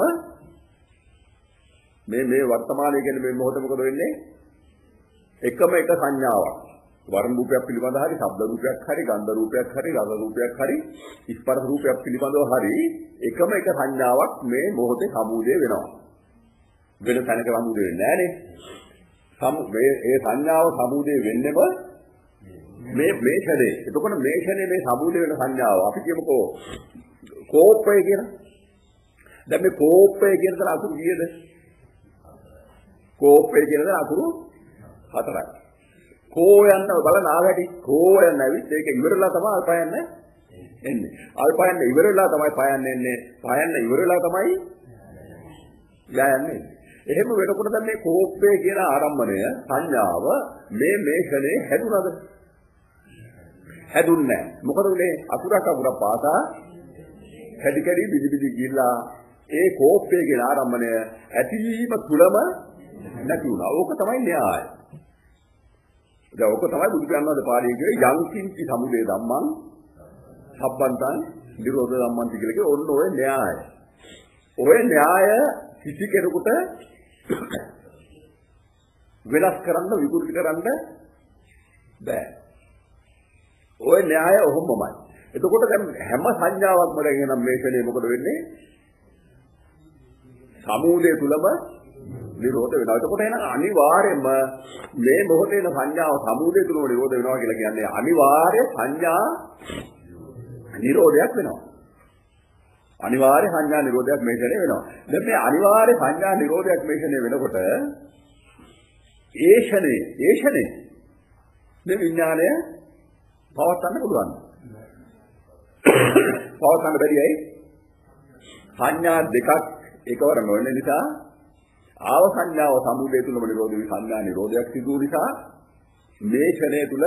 මේ මේ වර්තමානයේ කියන්නේ මේ මොහොත මොකද වෙන්නේ? එකම එක සංඥාවක්. වර්ණ රූපයක් පිළිබඳව හරි, ශබ්ද රූපයක් හරි, ගන්ධ රූපයක් හරි, රස රූපයක් හරි, ස්පර්ශ රූපයක් පිළිබඳව හරි එකම එක සංඥාවක් මේ මොහොතේ සමුදේ වෙනවා. වෙන තැනක සමුදේ වෙන්නේ නැහනේ. සමු මේ ඒ සංඥාව සමුදේ වෙන්නෙම මේ මේ ඡදේ. එතකොට මේ ඡදේ මේ සමුදේ වෙන සංඥාව අපි කියමුකෝ කෝපය කියලා. දැන් මේ කෝපය කියන දර අකුරු කීයද? කෝපය කියන දර අකුරු හතරයි. කෝ යන්න බලන ආවැටි කෝ යන්න ඇවිත් ඒක ඉවරලා තමයි අල්පයන්න එන්නේ. අල්පයන්න ඉවරලා තමයි පයන්න එන්නේ. පයන්න ඉවරලා තමයි යන්නේ. එහෙම වෙනකොට දැන් මේ කෝපය කියන ආරම්භණය සංඥාව මේ මේ ක්ෂණේ හැදුනද? හැදුන්නේ නැහැ. මොකද උනේ අකුරක් අකුරක් පාසා කැඩි කැඩි බිදි බිදි ගිහිල්ලා ඒ කෝපය කියන ආරම්භණය ඇතිවීම තුලම නැති වුණා. ඕක තමයි න්‍යාය. දැන් ඕක තමයි බුදු දන්වාද පාළියේ කියේ යම් කිංචි සමුදේ ධම්මං සම්බන්තං නිරෝධ ධම්මං කියලා කියේ ඔන්න ඔය න්‍යාය. ඔය න්‍යාය කිසි කෙනෙකුට වෙනස් කරන්න විකෘති කරන්න බෑ. ඔය න්‍යාය ඔහොමමයි. එතකොට දැන් හැම සංඥාවක්ම දැන් එනම් මේ ක්ෂණේ මොකද වෙන්නේ? සමුදේ තුලම නිරෝධ වෙනවා. එතකොට එහෙනම් අනිවාර්යයෙන්ම මේ මොහොතේ සංඥාව සමුදේ තුලම නිරෝධ වෙනවා කියලා කියන්නේ අනිවාර්ය සංඥා නිරෝධයක් වෙනවා. අනිවාර්ය සංඥා නිරෝධයක් මේ ක්ෂණේ වෙනවා. දැන් මේ අනිවාර්ය සංඥා නිරෝධයක් මේ ක්ෂණේ වෙනකොට ඒ ක්ෂණේ ඒ ක්ෂණේ මේ විඥාණය පවත්වන්න පුළුවන්. පවත්වන්න බැරි ඇයි? සංඥා දෙකක් එකවර නොවන නිසා ආව සංඥාව සමුදේ තුලම නිරෝධ වී සංඥා නිරෝධයක් සිදු වූ නිසා මේ ක්ෂණය තුල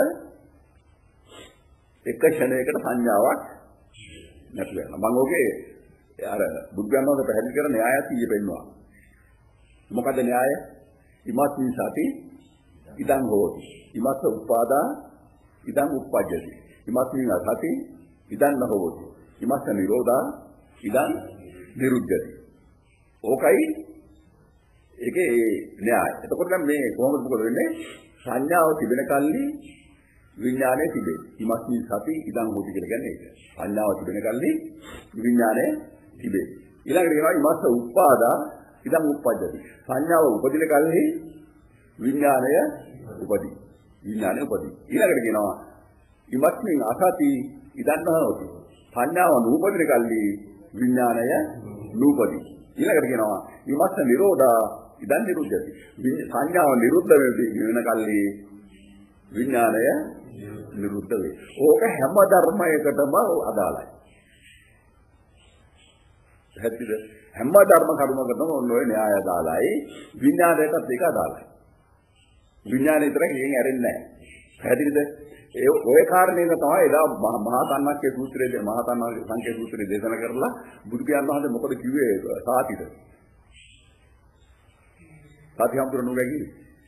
එක ක්ෂණයකට සංඥාවක් නැති වෙනවා. මම ඔගේ අර බුද්ධයන්වහන්සේ පැහැදිලි කරන න්‍යායත් ඊයේ පෙන්නවා. මොකද න්‍යාය? ඉමස්මින් සති ඉදං හෝති. ඉමස්ස උපාදා ඉදං උප්පජ්ජති. ඉමස්මින් සති ඉදං නහෝති. ඉමස්ස නිරෝධා ඉදං නිරුද්ධති. ඕකයි ඒකේ න්‍යාය. එතකොට දැන් මේ කොහොමද මොකද වෙන්නේ? සංඥාව තිබෙන කල්ලි විඥානය තිබේ. ඉමස්මින් සති ඉදං හෝති කියලා කියන්නේ ඒක. සංඥාව තිබෙන කල්ලි විඥානය තිබේ. ඊළඟට කියනවා ඉමස්ස උපාදා ඉදං උප්පජ්ජති. සංඥාව උපදින කල්හි විඥානය උපදී. විඥානය උපදී. ඊළඟට කියනවා ඉමස්මින් අසති ඉදං නහෝති. සංඥාව නූපදින කල්හි විඥානය නූපදී. ඊළඟට කියනවා ඉමස්ස නිරෝධා ඉදං නිරුද්ධති. සංඥාව නිරුද්ධ වෙන කල්හි විඥානය නිරුද්ධ වේ. ඕක හැම ධර්මයකටම අදාළයි. හැටිද හැම ධර්ම කරුණකටම ඔන්න ඔය න්‍යාය අදාළයි. විඥානයටත් ඒක අදාළයි. විඥානය විතරක් එකෙන් ඇරෙන්නේ නැහැ. හැටිද ඒ ඔය කාරණේක තමයි එදා මහා තණ්හක්කේ සූත්‍රයේ මහා තණ්හක්කේ සංකේ සූත්‍රයේ දේශනා කරලා බුදු පියාණන් වහන්සේ මොකද කිව්වේ සාතිට? සාති හම්බුර නුගැගි.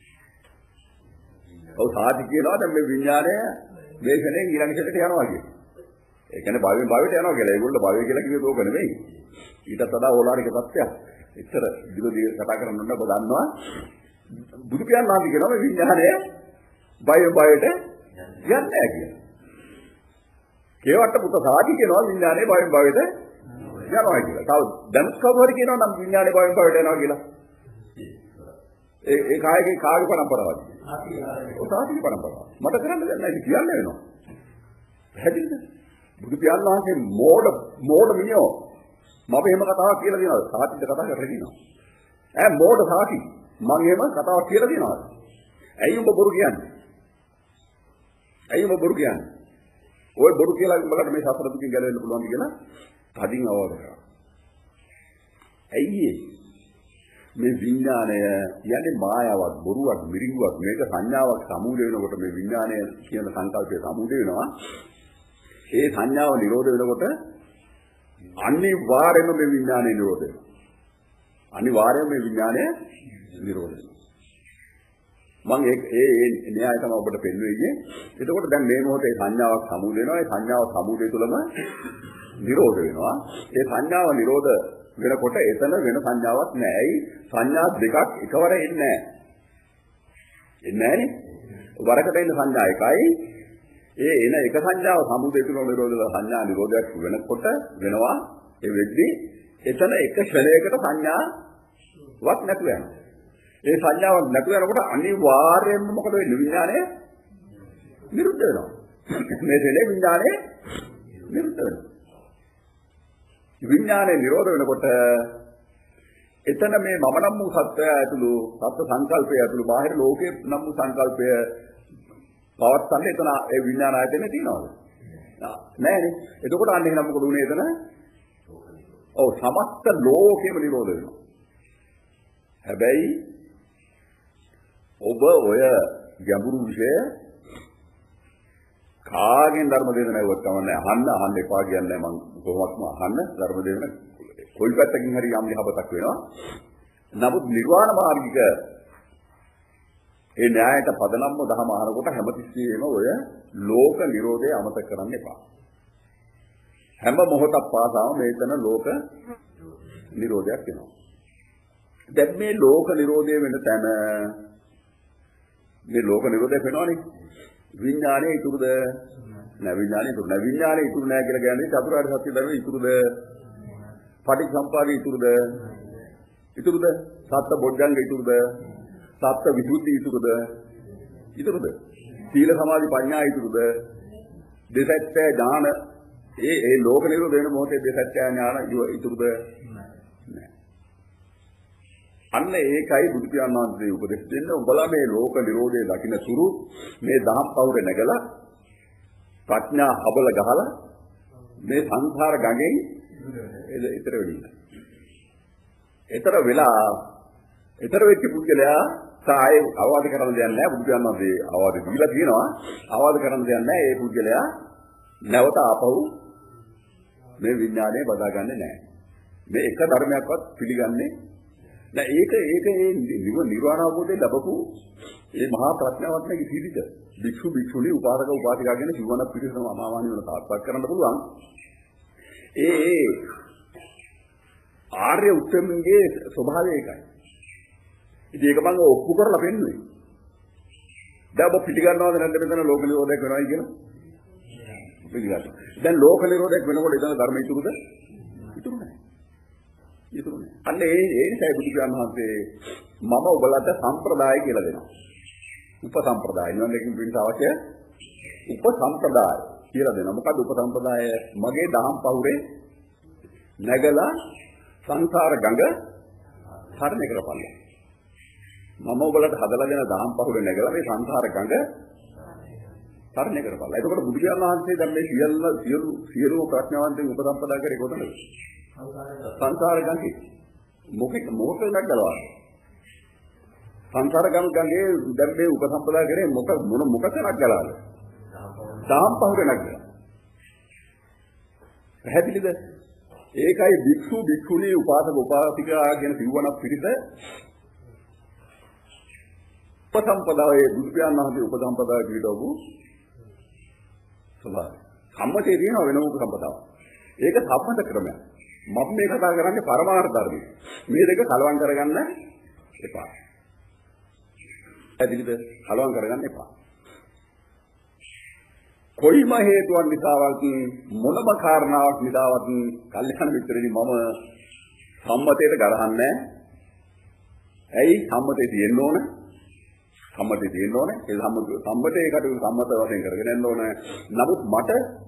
ඔව් සාති කියනවා දැන් මේ විඥානය මේ ක්ෂණයෙන් ඊළඟ ක්ෂණයට යනවා කියන්නේ. ඒ කියන්නේ භවයෙන් භවයට යනවා කියලා. ඒගොල්ලෝ භවය කියලා කිව්වේ ඕක නෙවෙයි. ඊටත් වඩා ඕලාරික තත්ත්වයක්. එච්චර දිගදී කතා කරන්න ඕන ඔබ දන්නවා. බුදු පියාණන් වහන්සේ කියනවා මේ විඥානය භවයෙන් භවයට යන්නේ නැහැ කියලා. කේවට පුත සාති කියනවා විඥානය භවයෙන් භවයට යනවා කියලා. තව දැන් කවුරු කියනවා නම් විඥානය භවයෙන් භවයට යනවා කියලා. ඒ ඒ කායගේ කාගේ පරම්පරාවද? ඔය සාතිගේ පරම්පරාව. මට කරන්න දෙයක් නැහැ කියන්නේ වෙනවා. පැහැදිලිද? බුදු පියාණන් වහන්සේ මෝඩ මෝඩ මිනිහෝ මම එහෙම කතාවක් කියලා දෙනවා. සාතිට කතා කරලා දිනවා. ඈ මෝඩ සාති මම එහෙම කතාවක් කියලා දෙනවා. ඇයි උඹ බොරු කියන්නේ? ඇයි උඹ බොරු කියන්නේ? ඔය බොරු කියලා උඹලට මේ සතර දුකින් ගැලවෙන්න පුළුවන් කියලා කඩින් අවවාද කරා. ඇයි මේ විඥාණය කියන්නේ මායාවක් බොරුවක් මිරිඟුවක් මේක සංඥාවක් සමුදේ වෙනකොට මේ විඥාණය කියන සංකල්පය සමුදේ වෙනවා. ඒ සංඥාව නිරෝධ වෙනකොට අනිවාර්යයෙන්ම මේ විඥානය නිරෝධ වෙනවා. අනිවාර්යයෙන්ම මේ විඥානය නිරෝධ වෙනවා. මම ඒ ඒ න්‍යාය තමයි ඔබට පෙන්වෙන්නේ. එතකොට දැන් මේ මොහොතේ සංඥාවක් සමුදේ වෙනවා. ඒ සංඥාව සමුදේ තුලම නිරෝධ වෙනවා. ඒ සංඥාව නිරෝධ වෙනකොට එතන වෙන සංඥාවක් නැහැ. සංඥා දෙකක් එකවර එන්නේ නැහැ. එන්නේ නැහනේ. වරකට එන සංඥා එකයි. ඒ එන එක සංඥාව සමුදේ තුල නිරෝධ සංඥා නිරෝධයක් වෙනකොට වෙනවා. ඒ වෙද්දී එතන එක ක්ෂණයකට සංඥාවක් නැතු වෙනවා. ඒ සංඥාවක් නැතු වෙනකොට අනිවාර්යයෙන්ම මොකද වෙන්නේ? විඥානය නිරුද්ධ වෙනවා. මේ දෙලේ විඥානය නිරුද්ධ වෙනවා. විඥානය නිරෝධ වෙනකොට එතන මේ මම නම් වූ සත්‍යය ඇතුළු සත්‍ය සංකල්පය ඇතුළු බාහිර ලෝකයේ නම් වූ සංකල්පය පවත්තන්නේ එතන ඒ විඥාන ආයතනේ තියෙනවද? නෑනේ. එතකොට අන්න එහෙනම් මොකද උනේ එතන? ඔව් සමස්ත ලෝකෙම නිරෝධ වෙනවා. හැබැයි ඔබ ඔය ගැඹුරු විෂය කාගෙන් ධර්ම දේශනාවක් තමයි අහන්න අහන්න එපා කියන්නේ මම කොහොමත්ම අහන්න ධර්ම දේශන කොයි පැත්තකින් හරි යම් යහපතක් වෙනවා. නමුත් නිර්වාණ මාර්ගික ඒ න්‍යායට පදනම්ම දහම අහනකොට හැමතිස්සෙම ඔය ලෝක නිරෝධය අමතක කරන්න එපා. හැම මොහොතක් පාසාම මේතන ලෝක නිරෝධයක් වෙනවා. දැන් මේ ලෝක නිරෝධය වෙන තැන මේ ලෝක නිරෝධය වෙනවනේ. විඥානයේ ඉතුරුද? නෑ විඥානයේ ඉතුරු නෑ. විඥානයේ ඉතුරු නෑ කියලා කියන්නේ චතුරාර්ය සත්‍ය ධර්මයේ ඉතුරුද? පටිච්චසමුප්පාදයේ ඉතුරුද? ඉතුරුද? සත්‍ය බොද්ධංග ඉතුරුද? සත්‍ය විසුද්ධි ඉතුරුද? ඉතුරුද? සීල සමාධි ප්‍රඥා ඉතුරුද? දෙසත්‍ය ඥාන ඒ ඒ ලෝක නිරෝධ වෙන මොහොතේ දෙසත්‍ය ඥාන ඉතුරුද? නෑ. අන්න ඒකයි බුදු පියාණන් වහන්සේ උපදෙස් දෙන්නේ. උඹලා මේ ලෝක නිරෝධය දකින්න සුරු මේ දහම් පවුරේ නැගලා ප්‍රඥා හබල ගහලා මේ සංසාර ගඟෙන් ඊතර වෙන්න. ඊතර වෙලා ඊතර වෙච්ච පුද්ගලයා සායේ අවවාද කරන්න දෙයක් නැහැ. බුදු පියාණන් වහන්සේ අවවාද දීලා තියෙනවා. අවවාද කරන්න දෙයක් නැහැ. ඒ පුද්ගලයා නැවත ආපහු මේ විඥානය බදාගන්නේ නැහැ. මේ එක ධර්මයක්වත් පිළිගන්නේ නෑ. ඒක ඒක ඒ නිර්වාණ අවබෝධය ලැබපු ඒ මහා ප්‍රඥාවත් නැති සීලිත භික්ෂු භික්ෂුණී උපාසක උපාසිකා කියන සිවණ පිරිසම අමාවාණි වෙන තාක්ෂාත් කරන්න පුළුවන්. ඒ ඒ ආර්ය උත්තමගේ ස්වභාවය ඒකයි. ඉතින් ඒක මම ඔප්පු කරලා පෙන්නුවේ. දැන් ඔබ පිළිගන්නවද නැද්ද මෙතන ලෝක නිරෝධයක් වෙනවයි කියලා? පිළිගන්නවා. දැන් ලෝක නිරෝධයක් වෙනකොට එතන ධර්ම ඉතුරුද? ඉතුරු නැහැ. ඉතුරු නැහැ. අන්න ඒ ඒ නිසායි බුදු පියාණන් වහන්සේ මම ඔබලට සම්ප්‍රදාය කියලා දෙනවා. උපසම්ප්‍රදාය. නිවනකින් පිට අවශ්‍ය උපසම්ප්‍රදාය කියලා දෙනවා. මොකද උපසම්ප්‍රදාය මගේ දහම් පවුරේ නැගලා සංසාර ගඟ තරණය කරපළා. මම ඔබලට හදලා දෙන දහම් පහුරේ නැගලා මේ සංසාර ගඟ තරණය කරපළා. එතකොට බුදු පියාණන් වහන්සේ දැන් මේ සියල්ල සියලු සියලු ප්‍රඥාවන්තයන් උපසම්පදා කරේ කොතනද? සංසාර ගඟේ. මොකෙක් මොකද නැගලවා? සංසාර ගඟ ගඟේ දැන් මේ උපසම්පදා කරේ මොක මොන මොකද නැගලාද? දහම් පහුර නැගලා. පැහැදිලිද? ඒකයි භික්ෂු භික්ෂුණී උපාසක උපාසිකා කියන සිවණක් පිළිද උපසම්පදායේ බුදු පියාණන් වහන්සේ උපසම්පදායේ පිළිදවපු ස්වභාවය. සම්මතයේ තියෙන වෙනම උපසම්පදාවක්. ඒක සම්මත ක්‍රමයක්. මම මේ කතා කරන්නේ පරමාර්ථ ධර්මය. මේ දෙක කලවම් කරගන්න එපා. ඇදිලිද? කලවම් කරගන්න එපා. කොයිම හේතුවක් නිසාවත් මොනම කාරණාවක් නිසාවත් කල්යනා මිත්‍රෙනි මම සම්මතයට ගරහන්නේ නැහැ. ඇයි සම්මතේ තියෙන්න ඕන? සම්මතේ තියෙන්න ඕනේ. ඒ සම්මත සම්මතේ කටයුතු සම්මත වශයෙන් කරගෙන යන්න ඕනේ. නමුත් මට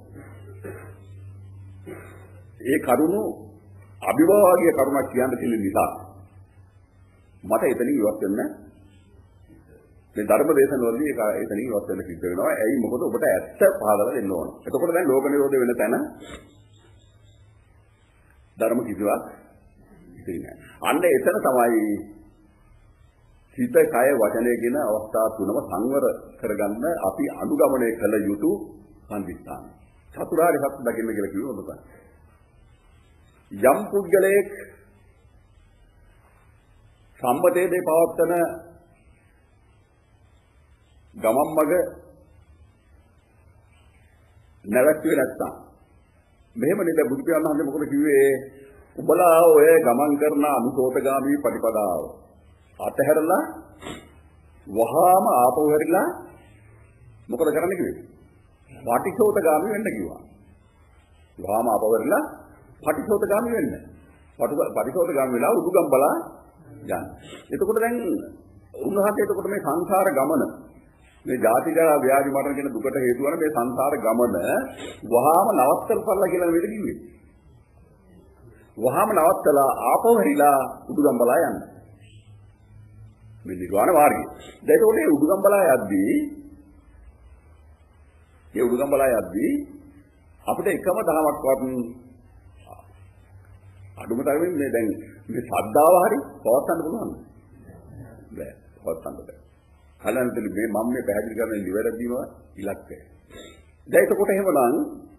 ඒ කරුණු අභිභාගීය කරුණක් කියන්න තියෙන නිසා මට එතනින් ඉවත් වෙන්න මේ ධර්ම දේශනවලදී ඒක එතනින් ඉවත් වෙන්න සිද්ධ වෙනවා. ඇයි මොකද ඔබට ඇත්ත පහදලා දෙන්න ඕන. එතකොට දැන් ලෝක නිරෝධ වෙන තැන ධර්ම කිසිවක් තියෙන්නේ නැහැ. අන්න එතන තමයි සිත කය වචනය කියන අවස්ථා තුනම සංවර කරගන්න අපි අනුගමනය කළ යුතු සම්දිස්ථාන. චතුරාර්ය සත්‍ය දකින්න කියලා කිව්වොත් මොකක්ද? යම් පුද්ගලයෙක් සම්මතයේ පවත්තන ගමන් මග නැවැත්වුවේ නැත්තම් මෙහෙම නේද බුදු පියාණන් වහන්සේ මොකද කිව්වේ? උඹලා ඔය ගමන් කරන අනුසෝතගාමී ප්‍රතිපදාව අතහැරලා වහාම ආපහු හැරිලා මොකද කරන්න කිව්වේ? පටිසෝතගාමී වෙන්න කිව්වා. වහාම ආපහු හැරිලා පටිසෝතගාමී වෙන්න. පටිසෝතගාමී වෙලා උඩුගම් බලා යන්න. එතකොට දැන් උන්වහන්සේ එතකොට මේ සංසාර ගමන මේ ජාති ජරා ව්‍යාධි මරණ කියන දුකට හේතු වන මේ සංසාර ගමන වහාම නවත්තලා කියලා නෙවෙයි කිව්වේ. වහාම නවත්තලා ආපහු හැරිලා උඩුගම් බලා යන්න. මේ නිර්වාණ මාර්ගය. දැන් ඒකෝනේ උඩුගම් බලා යද්දී ඒ උඩුගම් බලා යද්දී අපිට එකම දහමක්වත් අඩුම තරමින් මේ දැන් මේ ශ්‍රද්ධාව හරි පවත්වන්න පුළුවන්ද? බෑ. පවත්වන්න බෑ. කලන්තලි මේ මම මේ පැහැදිලි කරන නිවැරදිම ඉලක්කය. දැන් ඒකකොට එහෙමනම්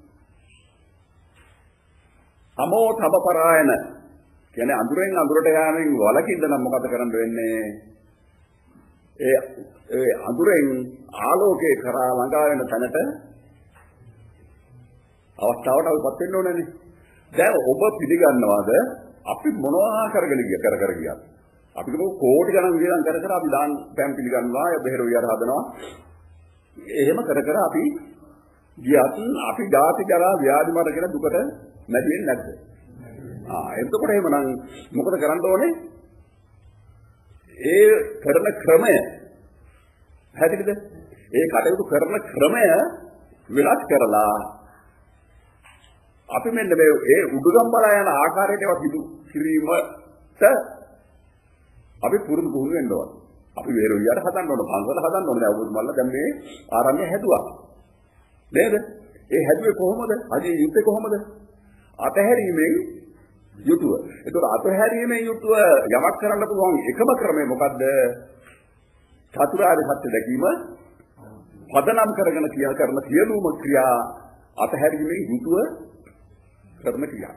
අමෝ තබපරායන කියන්නේ අඳුරෙන් අඳුරට යෑමෙන් වලකින්න නම් මොකද කරන්න වෙන්නේ? ඒ ඒ අඳුරෙන් ආලෝකේ කරා ළඟා වෙන තැනට අවස්ථාවට අපිපත් වෙන්න ඕනනේ. දැන් ඔබ පිළිගන්නවාද අපි මොනවා කරගෙන ගිය කර කර ගියා. අපි කෝ කෝටි ගණන් වියදම් කර කර අපි දාන් පෑම් පිළිගන්නවා, බෙහෙර වියර හදනවා. එහෙම කර කර අපි ගියත් අපි ජාති ජරා ව්‍යාධි මර කියන දුකට නැති වෙන්නේ නැද්ද? ආ එතකොට එහෙමනම් මොකද කරන්න ඕනේ? ඒ කරන ක්‍රමය හැටිද? ඒ කටයුතු කරන ක්‍රමය වෙනස් කරලා අපි මෙන්න මේ ඒ උඩුගම් බලා යන ආකාරයට ඒවා සිදු කිරීමට අපි පුරුදු පුහුණු වෙන්න ඕන. අපි වේරොයියට හදන්න ඕන, පන්සල හදන්න ඕන. දැන් ඔබ මල්ල දැන් මේ ආරණ්‍ය හැදුවා. නේද? ඒ හැදුවේ කොහොමද? අද යුත්තේ කොහොමද? අතහැරීමෙන් යුතුව. ඒතකොට අතහැරීමෙන් යුතුව යමක් කරන්න පුළුවන් එකම ක්‍රමය මොකද්ද? චතුරාර්ය සත්‍ය දැකීම පදනම් කරගෙන කියා කරන සියලුම ක්‍රියා අතහැරීමෙන් යුතුව කරන ක්‍රියා.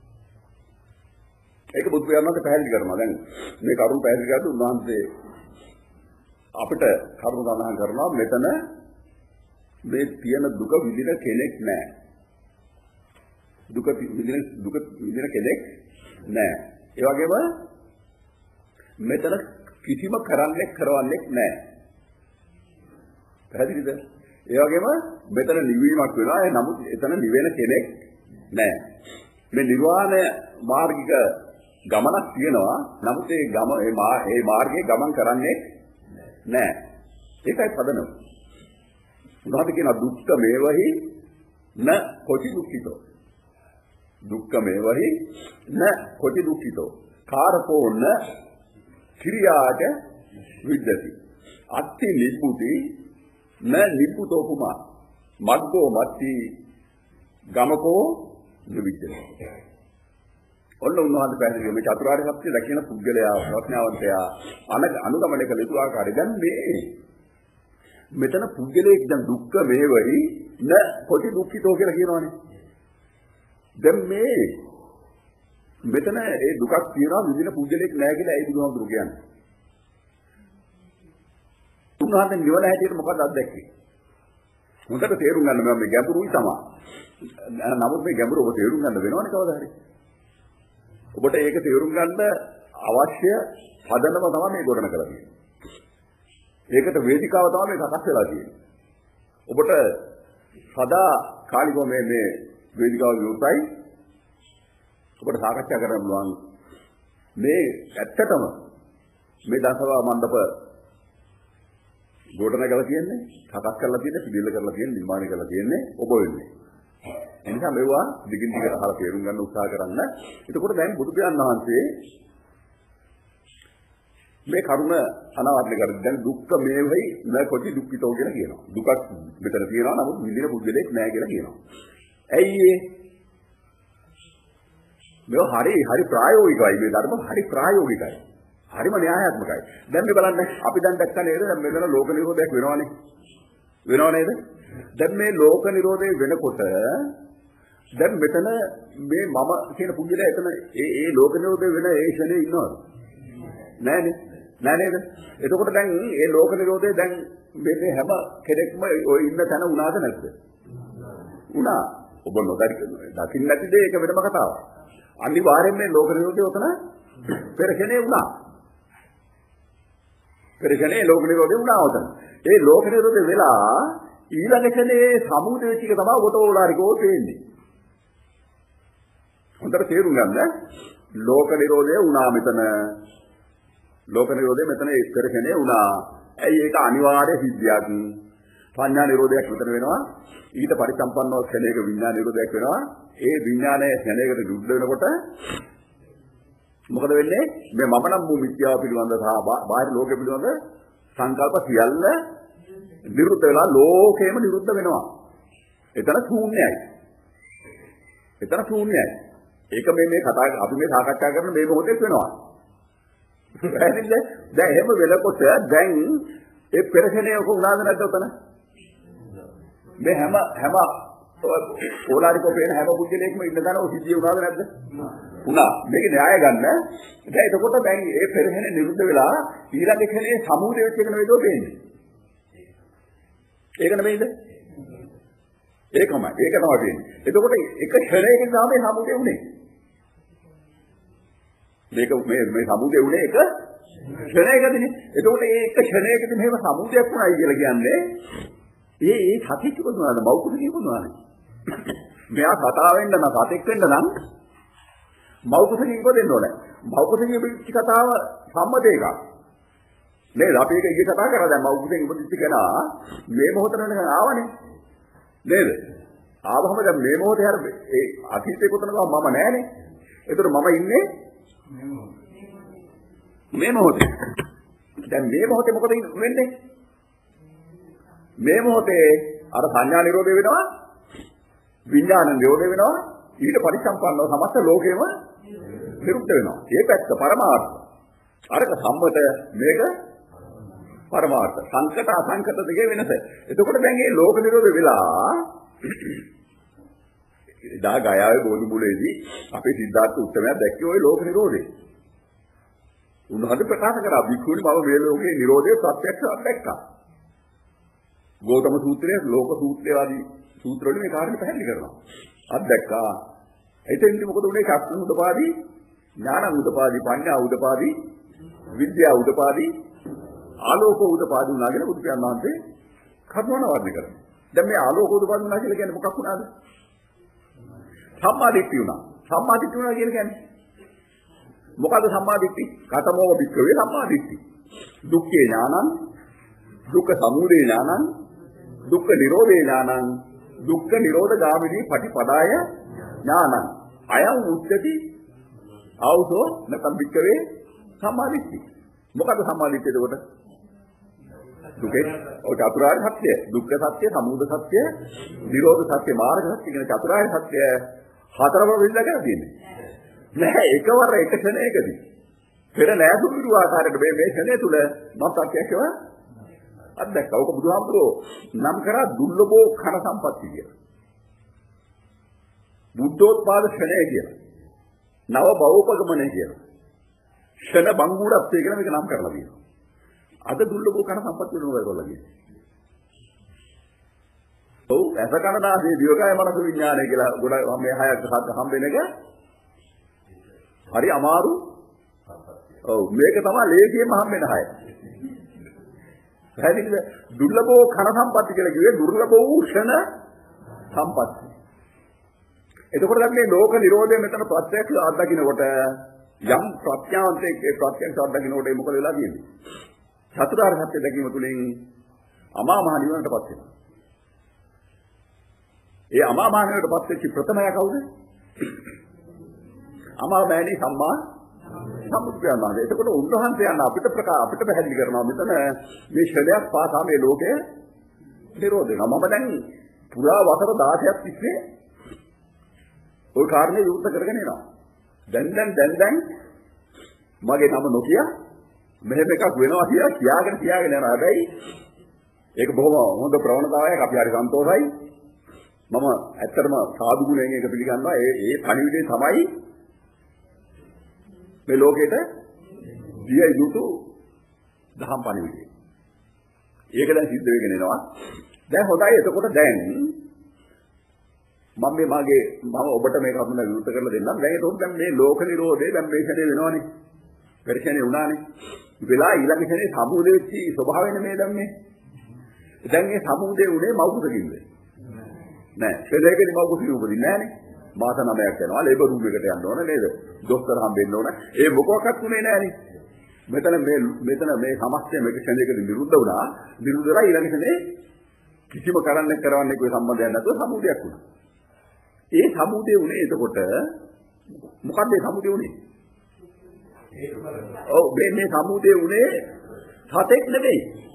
ඒක බුදු පියාණන්ට පැහැදිලි කරනවා. දැන් මේ කරුණ පැහැදිලි කරද්දී උන්වහන්සේ අපිට කරුණ සඳහන් කරනවා මෙතන මේ තියෙන දුක විඳින කෙනෙක් නැහැ. දුක විඳින දුක විඳින කෙනෙක් නැහැ. ඒ වගේම මෙතන කිසිම කරන්නේ කරවන්නේ නැහැ. පැහැදිලිද? ඒ වගේම මෙතන නිවීමක් වෙනවා. ඒ නමුත් එතන නිවෙන කෙනෙක් නැහැ. මේ නිර්වාණ මාර්ගික ගමනක් තියෙනවා. නමුත් ඒ ගම ඒ මාර්ගයේ ගමන් කරන්නේ නැහැ. ඒකයි පදනම. උදාහරණ කියන දුක්ඛ මේවහි න කොටි දුක්ඛිතෝ. දුක්ඛ මේවහි න කොටි දුක්ඛිතෝ. කාරකෝ න ක්‍රියාට විද්දති. අත්ති නිබ්බුති න නිබ්බුතෝ කුමා. මග්ගෝ මත්ති ගමකෝ නිවිද්දති. ඔන්න උන්වහන්සේ පැහැදිලි මේ චතුරාර්ය සත්‍ය දකින පුද්ගලයා ප්‍රඥාවන්තයා අනුගමනය කළ යුතු ආකාරය. දැන් මේ මෙතන පුද්ගලයෙක් දැන් දුක්ඛ වේවයි න කොටි දුක්ඛිතෝ කියලා කියනවනේ. දැන් මේ මෙතන ඒ දුකක් තියනවා විඳින පුද්ගලයෙක් නැහැ කියලා ඒ බුදුහාමුදුරු කියන්නේ. උන්වහන්සේ නිවන හැටියට මොකද අත්දැකේ? හොඳට තේරුම් ගන්න මම මේ ගැඹුරුයි තමයි. නමුත් මේ ගැඹුර ඔබ තේරුම් ගන්න වෙනවනේ කවදා හරි. ඔබට ඒක තේරුම් ගන්න අවශ්‍ය පදනම තමයි මේ ගොඩන කරලා තියෙන්නේ. ඒකට වේදිකාව තමයි මේ සකස් වෙලා තියෙන්නේ. ඔබට සදා කාලිකව මේ මේ වේදිකාව විවෘතයි. ඔබට සාකච්ඡා කරන්න පුළුවන් මේ ඇත්තටම මේ දසවා මණ්ඩප ගොඩන කරලා තියෙන්නේ, සකස් කරලා තියෙන්නේ, පිළිල කරලා තියෙන්නේ, නිර්මාණය කරලා තියෙන්නේ ඔබ වෙන්නේ. එනිසා මේවා දිගින් දිගට අහලා තේරුම් ගන්න උත්සාහ කරන්න. එතකොට දැන් බුදු පියාණන් වහන්සේ මේ කරුණ අනාවරණය කරද්දී දැන් දුක්ඛ මේවයි න කොටි දුක්ඛිතෝ කියලා කියනවා. දුකක් මෙතන තියෙනවා නමුත් විඳින පුද්ගලෙක් නැහැ කියලා කියනවා. ඇයි ඒ? මේ හරි හරි ප්‍රායෝගිකයි මේ ධර්ම හරි ප්‍රායෝගිකයි. හරිම න්‍යායාත්මකයි. දැන් මේ බලන්න අපි දැන් දැක්ක නේද දැන් මෙතන ලෝක නිරෝධයක් වෙනවනේ. වෙනව නේද? දැන් මේ ලෝක නිරෝධය වෙනකොට දැන් මෙතන මේ මම කියන පුද්ගලයා එතන ඒ ඒ ලෝක නිරෝධය වෙන ඒ ෂනේ ඉන්නවද? නෑනේ. නෑ නේද? එතකොට දැන් මේ ලෝක නිරෝධය දැන් මේ හැම කෙනෙක්ම ඔය ඉන්න තැන උනාද නැද්ද? උනා. ඔබ නොදරි දකින්න නැතිද ඒක වෙනම කතාවක්. අනිවාර්යයෙන් මේ ලෝක නිරෝධය උතන පෙරකනේ උනා. පෙරකනේ ලෝක නිරෝධය උනා උතන. ඒ ලෝක නිරෝධය වෙලා ඊළඟ ක්ෂණේ සමුදය ටික තමයි ඔබට ඕලාරිකෝ තේන්නේ. හොඳට තේරුම් ගන්න. ලෝක නිරෝධය උනා මෙතන. ලෝක නිරෝධය මෙතන පෙරකනේ උනා. ඇයි ඒක අනිවාර්ය සිද්ධියක්. පඤ්ඤා නිරෝධයක් විතර වෙනවා. ඊට පරිසම්පන්නව ක්ෂණයක විඥාන නිරෝධයක් වෙනවා. ඒ විඥානයේ ක්ෂණයකට දුක් වෙනකොට මොකද වෙන්නේ? මේ මම නම් වූ මිත්‍යාව පිළිබඳ සහ බාහිර ලෝකෙ පිළිබඳ සංකල්ප සියල්ල නිරුද්ධ වෙලා ලෝකෙම නිරුද්ධ වෙනවා. එතන ශූන්‍යයි. එතන ශූන්‍යයි. ඒක මේ මේ කතා අපි මේ සාකච්ඡා කරන මේ මොහොතේ වෙනවා. පැහැදිලිද? දැන් එහෙම වෙනකොට දැන් ඒ පෙරෂණය කොහොමද නැද්ද උතන? මේ හැම හැම ඕලාරිකෝ පේන හැම පුද්ගලයෙක්ම ඉන්න තැන ඔය සිද්ධිය උනාද නැද්ද? උනා. මේක න්‍යාය ගන්න. දැන් එතකොට දැන් ඒ පෙරෂණය නිරුද්ධ වෙලා ඊළඟ ක්ෂණේ සමුදය වෙච්ච එක නෙවෙයිද වෙන්නේ? ඒක නෙවෙයිද? ඒකමයි. ඒක තමයි වෙන්නේ. එතකොට එක ක්ෂණයකින් තමයි සමුදය උනේ. මේක මේ මේ සමුදය උනේ එක ක්ෂණයකදීනේ. එතකොට මේ එක ක්ෂණයකදී මෙහෙම සමුදයක් වුණායි කියලා කියන්නේ ඒ ඒ සතිච්ච කොහොමද මෞකුසකිය කොහොමද? මෙයා කතා වෙන්න නම් සතෙක් වෙන්න නම් මෞකුසකිය ඉපදෙන්න ඕනේ. මෞකුසකිය පිටි කතාව සම්මත එකක්. නේද? අපි ඒක ඊයේ කතා කරා දැන් මෞකුසෙන් ඉපදිච්ච කෙනා මේ මොහොතේ වෙනකන් ආවනේ. නේද? ආවම දැන් මේ මොහොතේ හර ඒ අතීතේ කොතනක මම නැහනේ. ඒතර මම ඉන්නේ මේ මොහොතේ. දැන් මේ මොහොතේ මොකද වෙන්නේ? මේ මොහොතේ අර සංඥා නිරෝධය වෙනවා. විඥාන නිරෝධය වෙනවා. ඊට පරිසම්පන්නව සමස්ත ලෝකෙම නිරුද්ධ වෙනවා. මේ පැත්ත පරමාර්ථ. අරක සම්මත මේක පරමාර්ථ. සංකත අසංකත දෙකේ වෙනස. එතකොට දැන් මේ ලෝක නිරෝධ වෙලා දා ගයාවේ බෝධි මුලේදී අපේ සිද්ධාර්ථ උත්තමයා දැක්කේ ওই ලෝක නිරෝධය. උන්වහන්සේ ප්‍රකාශ කරා වික්ෂුනි මම මේ ලෝකේ නිරෝධය ප්‍රත්‍යක්ෂව දැක්කා. ගෞතම සූත්‍රයේ ලෝක සූත්‍රය ආදී සූත්‍රවල මේ කාරණේ පැහැදිලි කරනවා. අත්දැක්කා. එතෙන්දි මොකද උනේ? චක්කු උදපාදී, ඥාන උදපාදී, පඤ්ඤා උදපාදී, විද්‍යා උදපාදී, ආලෝක උදපාදී උනාගෙන බුදු පියාණන් වහන්සේ කර්මවන වර්ණය කරනවා. දැන් මේ ආලෝක උදපාදී උනා කියලා කියන්නේ මොකක් වුණාද? සම්මාදිට්ඨිය උනා. සම්මාදිට්ඨිය උනා කියලා කියන්නේ මොකද්ද සම්මාදිට්ඨිය? කතමෝව වික්කවේ සම්මාදිට්ඨිය. දුක්ඛේ ඥානං, දුක්ඛ සමුදය ඥානං, දුක්ඛ නිරෝධේ ඥානං, දුක්ඛ නිරෝධ ගාමිනී පටිපදාය ඥානං. අයං උච්චති ආවසෝ නැත්නම් වික්කවේ සම්මාදිට්ඨිය. මොකද්ද සම්මාදිට්ඨිය එතකොට? දුකේ ඔය චතුරාර්ය සත්‍ය, දුක්ඛ සත්‍ය, සමුදය සත්‍ය, නිරෝධ සත්‍ය, මාර්ග සත්‍ය කියන චතුරාර්ය සත්‍ය හතරම විඳලා කරලා තියෙන්නේ. නැහැ එකවර එක ක්ෂණයකදී. පෙර නෑසුරු ආකාරයට මේ මේ ක්ෂණය තුල මම ප්‍රත්‍යක්ෂව අත්දැක්කා. ඔක බුදුහාමුදුරෝ නම් කරා දුර්ලභෝ ඛන සම්පatti කියලා. බුද්ධෝත්පාද ක්ෂණය කියලා. නව භවෝපගමනය කියලා. ක්ෂණ බංගුරත්වය කියලා මේක නම් කරලා තියෙනවා. අද දුර්ලභෝ ඛන සම්පatti වෙනවා ඒගොල්ලෝ කියන්නේ. ඔව් ඇස කන නාසය දිවකය මනස විඥානය කියලා ගොඩ මේ හයක් හත් හම්බෙන එක හරි අමාරු. ඔව් මේක තමයි ලේසියෙන්ම හම්බෙන හය. පැහැදිලිද? දුර්ලභෝ ඛන සම්පatti කියලා කිව්වේ දුර්ලභ වූ ක්ෂණ සම්පatti. එතකොට දැන් මේ ලෝක නිරෝධය මෙතන ප්‍රත්‍යක්ෂ අත්දකින්නකොට යම් ප්‍රත්‍යාන්තයේ ප්‍රත්‍යක්ෂ අත්දකින්නකොට මොකද වෙලා තියෙන්නේ? චතුරාර්ය සත්‍ය දැකීම තුළින් අමා මහ නිවනටපත් වෙනවා. ඒ අමා මහ නිවනටපත් වෙච්ච ප්‍රථමය කවුද? අමා මෑණි සම්මා සම්බුද්ධයන් වහන්සේ. එතකොට උන්වහන්සේ යන අපිට ප්‍රකා අපිට පැහැදිලි කරනවා මෙතන මේ ශලයක් පාසා මේ ලෝකය නිරෝධ වෙනවා. මම දැන් පුරා වසර දහසක් තිස්සේ ওই කාරණේ විවෘත කරගෙන එනවා. දැන් දැන් දැන් දැන් මගේ නම නොකිය මෙහෙම එකක් වෙනවා කියලා කියාගෙන කියාගෙන යනවා. හැබැයි ඒක බොහොම හොඳ ප්‍රවණතාවයක්. අපි හරි සන්තෝෂයි. මම ඇත්තටම සාදු ගුණයෙන් ඒක පිළිගන්නවා. ඒ ඒ පණිවිඩය තමයි මේ ලෝකෙට දිය යුතු දහම් පණිවිඩය. ඒක දැන් සිද්ධ වෙගෙන එනවා. දැන් හොඳයි. එතකොට දැන් මම මේ මාගේ මම ඔබට මේක අඳුන විවෘත කරලා දෙන්නම්. දැන් ඒක දැන් මේ ලෝක නිරෝධය දැන් මේ ශනේ වෙනවනේ. පරිශනේ වුණානේ. වෙලා ඊළඟ ශනේ සමුදේ වෙච්ච ස්වභාවය නේ දැන් මේ. දැන් මේ සමුදේ උනේ මවුකුසකින්ද? නෑ. ශරීරයකදී මවුකුසින් උපදින්නේ නෑනේ. මාස නවයක් යනවා. ලේබර් රූම් එකට යන්න ඕන නේද? දොස්තර හම්බෙන්න ඕන. ඒ මොකක්වත් උනේ නෑනේ. මෙතන මේ මෙතන මේ සමස්තය මේක ශරීරයකදී විරුද්ධ වුණා. විරුද්ධලා ඊළඟ ශනේ කිසිම කරන්නේ කරවන්නේ કોઈ සම්බන්ධයක් නැතුව සමුදයක් වුණා. ඒ සමුදේ උනේ එතකොට මොකක්ද මේ සමුදේ උනේ? ඔව් මේ මේ සමුදේ උනේ සතෙක් නෙමෙයි.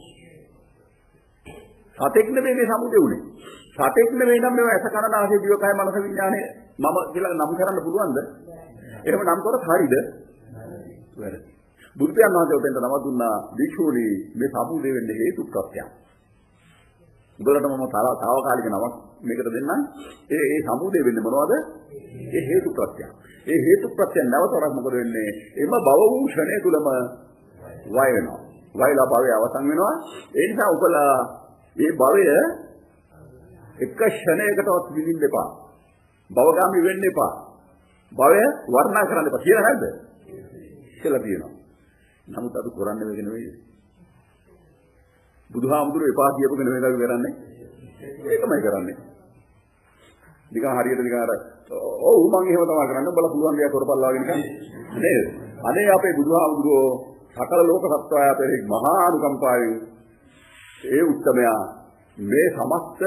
සතෙක් නෙමෙයි මේ සමුදේ උනේ. සතෙක් නෙමෙයි නම් මේ ඇස කන නාසය දිවකය මනස විඥානය මම කියලා නම් කරන්න පුළුවන්ද? එහෙම නම් කරොත් හරියද? වැරදි. බුදු පියාණන් වහන්සේ උදෙන්ට නම දුන්නා වික්ෂුණී මේ සමුදේ වෙන්නේ හේතු ප්‍රත්‍යය. උඹලට මම තාවකාලික නමක් මේකට දෙන්නම්. ඒ ඒ සමුදේ වෙන්නේ මොනවද? ඒ හේතු ප්‍රත්‍යය. ඒ හේතු ප්‍රත්‍යය නැවතරක් මොකද වෙන්නේ? එම භව වූ ක්ෂණය තුලම වය වෙනවා. වයලා භවය අවසන් වෙනවා. ඒ නිසා උඹලා මේ භවය එක ක්ෂණයකටවත් විඳින්න එපා. භවගාමී වෙන්න එපා. භවය වර්ණනා කරන්න එපා කියලා නැද්ද? කියලා කියනවා. නමුත් අපි කරන්නේ මේක නෙවෙයි. බුදුහාමුදුරුවෝ එපා කියපු කෙනෙක් නේද කරන්නේ? ඒකමයි කරන්නේ. නිකන් හරියට නිකන් අර ඔව් මම එහෙම තමයි කරන්නේ. බල පුළුවන් දෙයක් කරපල්ලා වගේ නිකන් නේද? අනේ අපේ බුදුහාමුදුරුවෝ සකල ලෝක සත්වය අපේ මහා අනුකම්පාවෙන් ඒ උත්තමයා මේ සමස්ත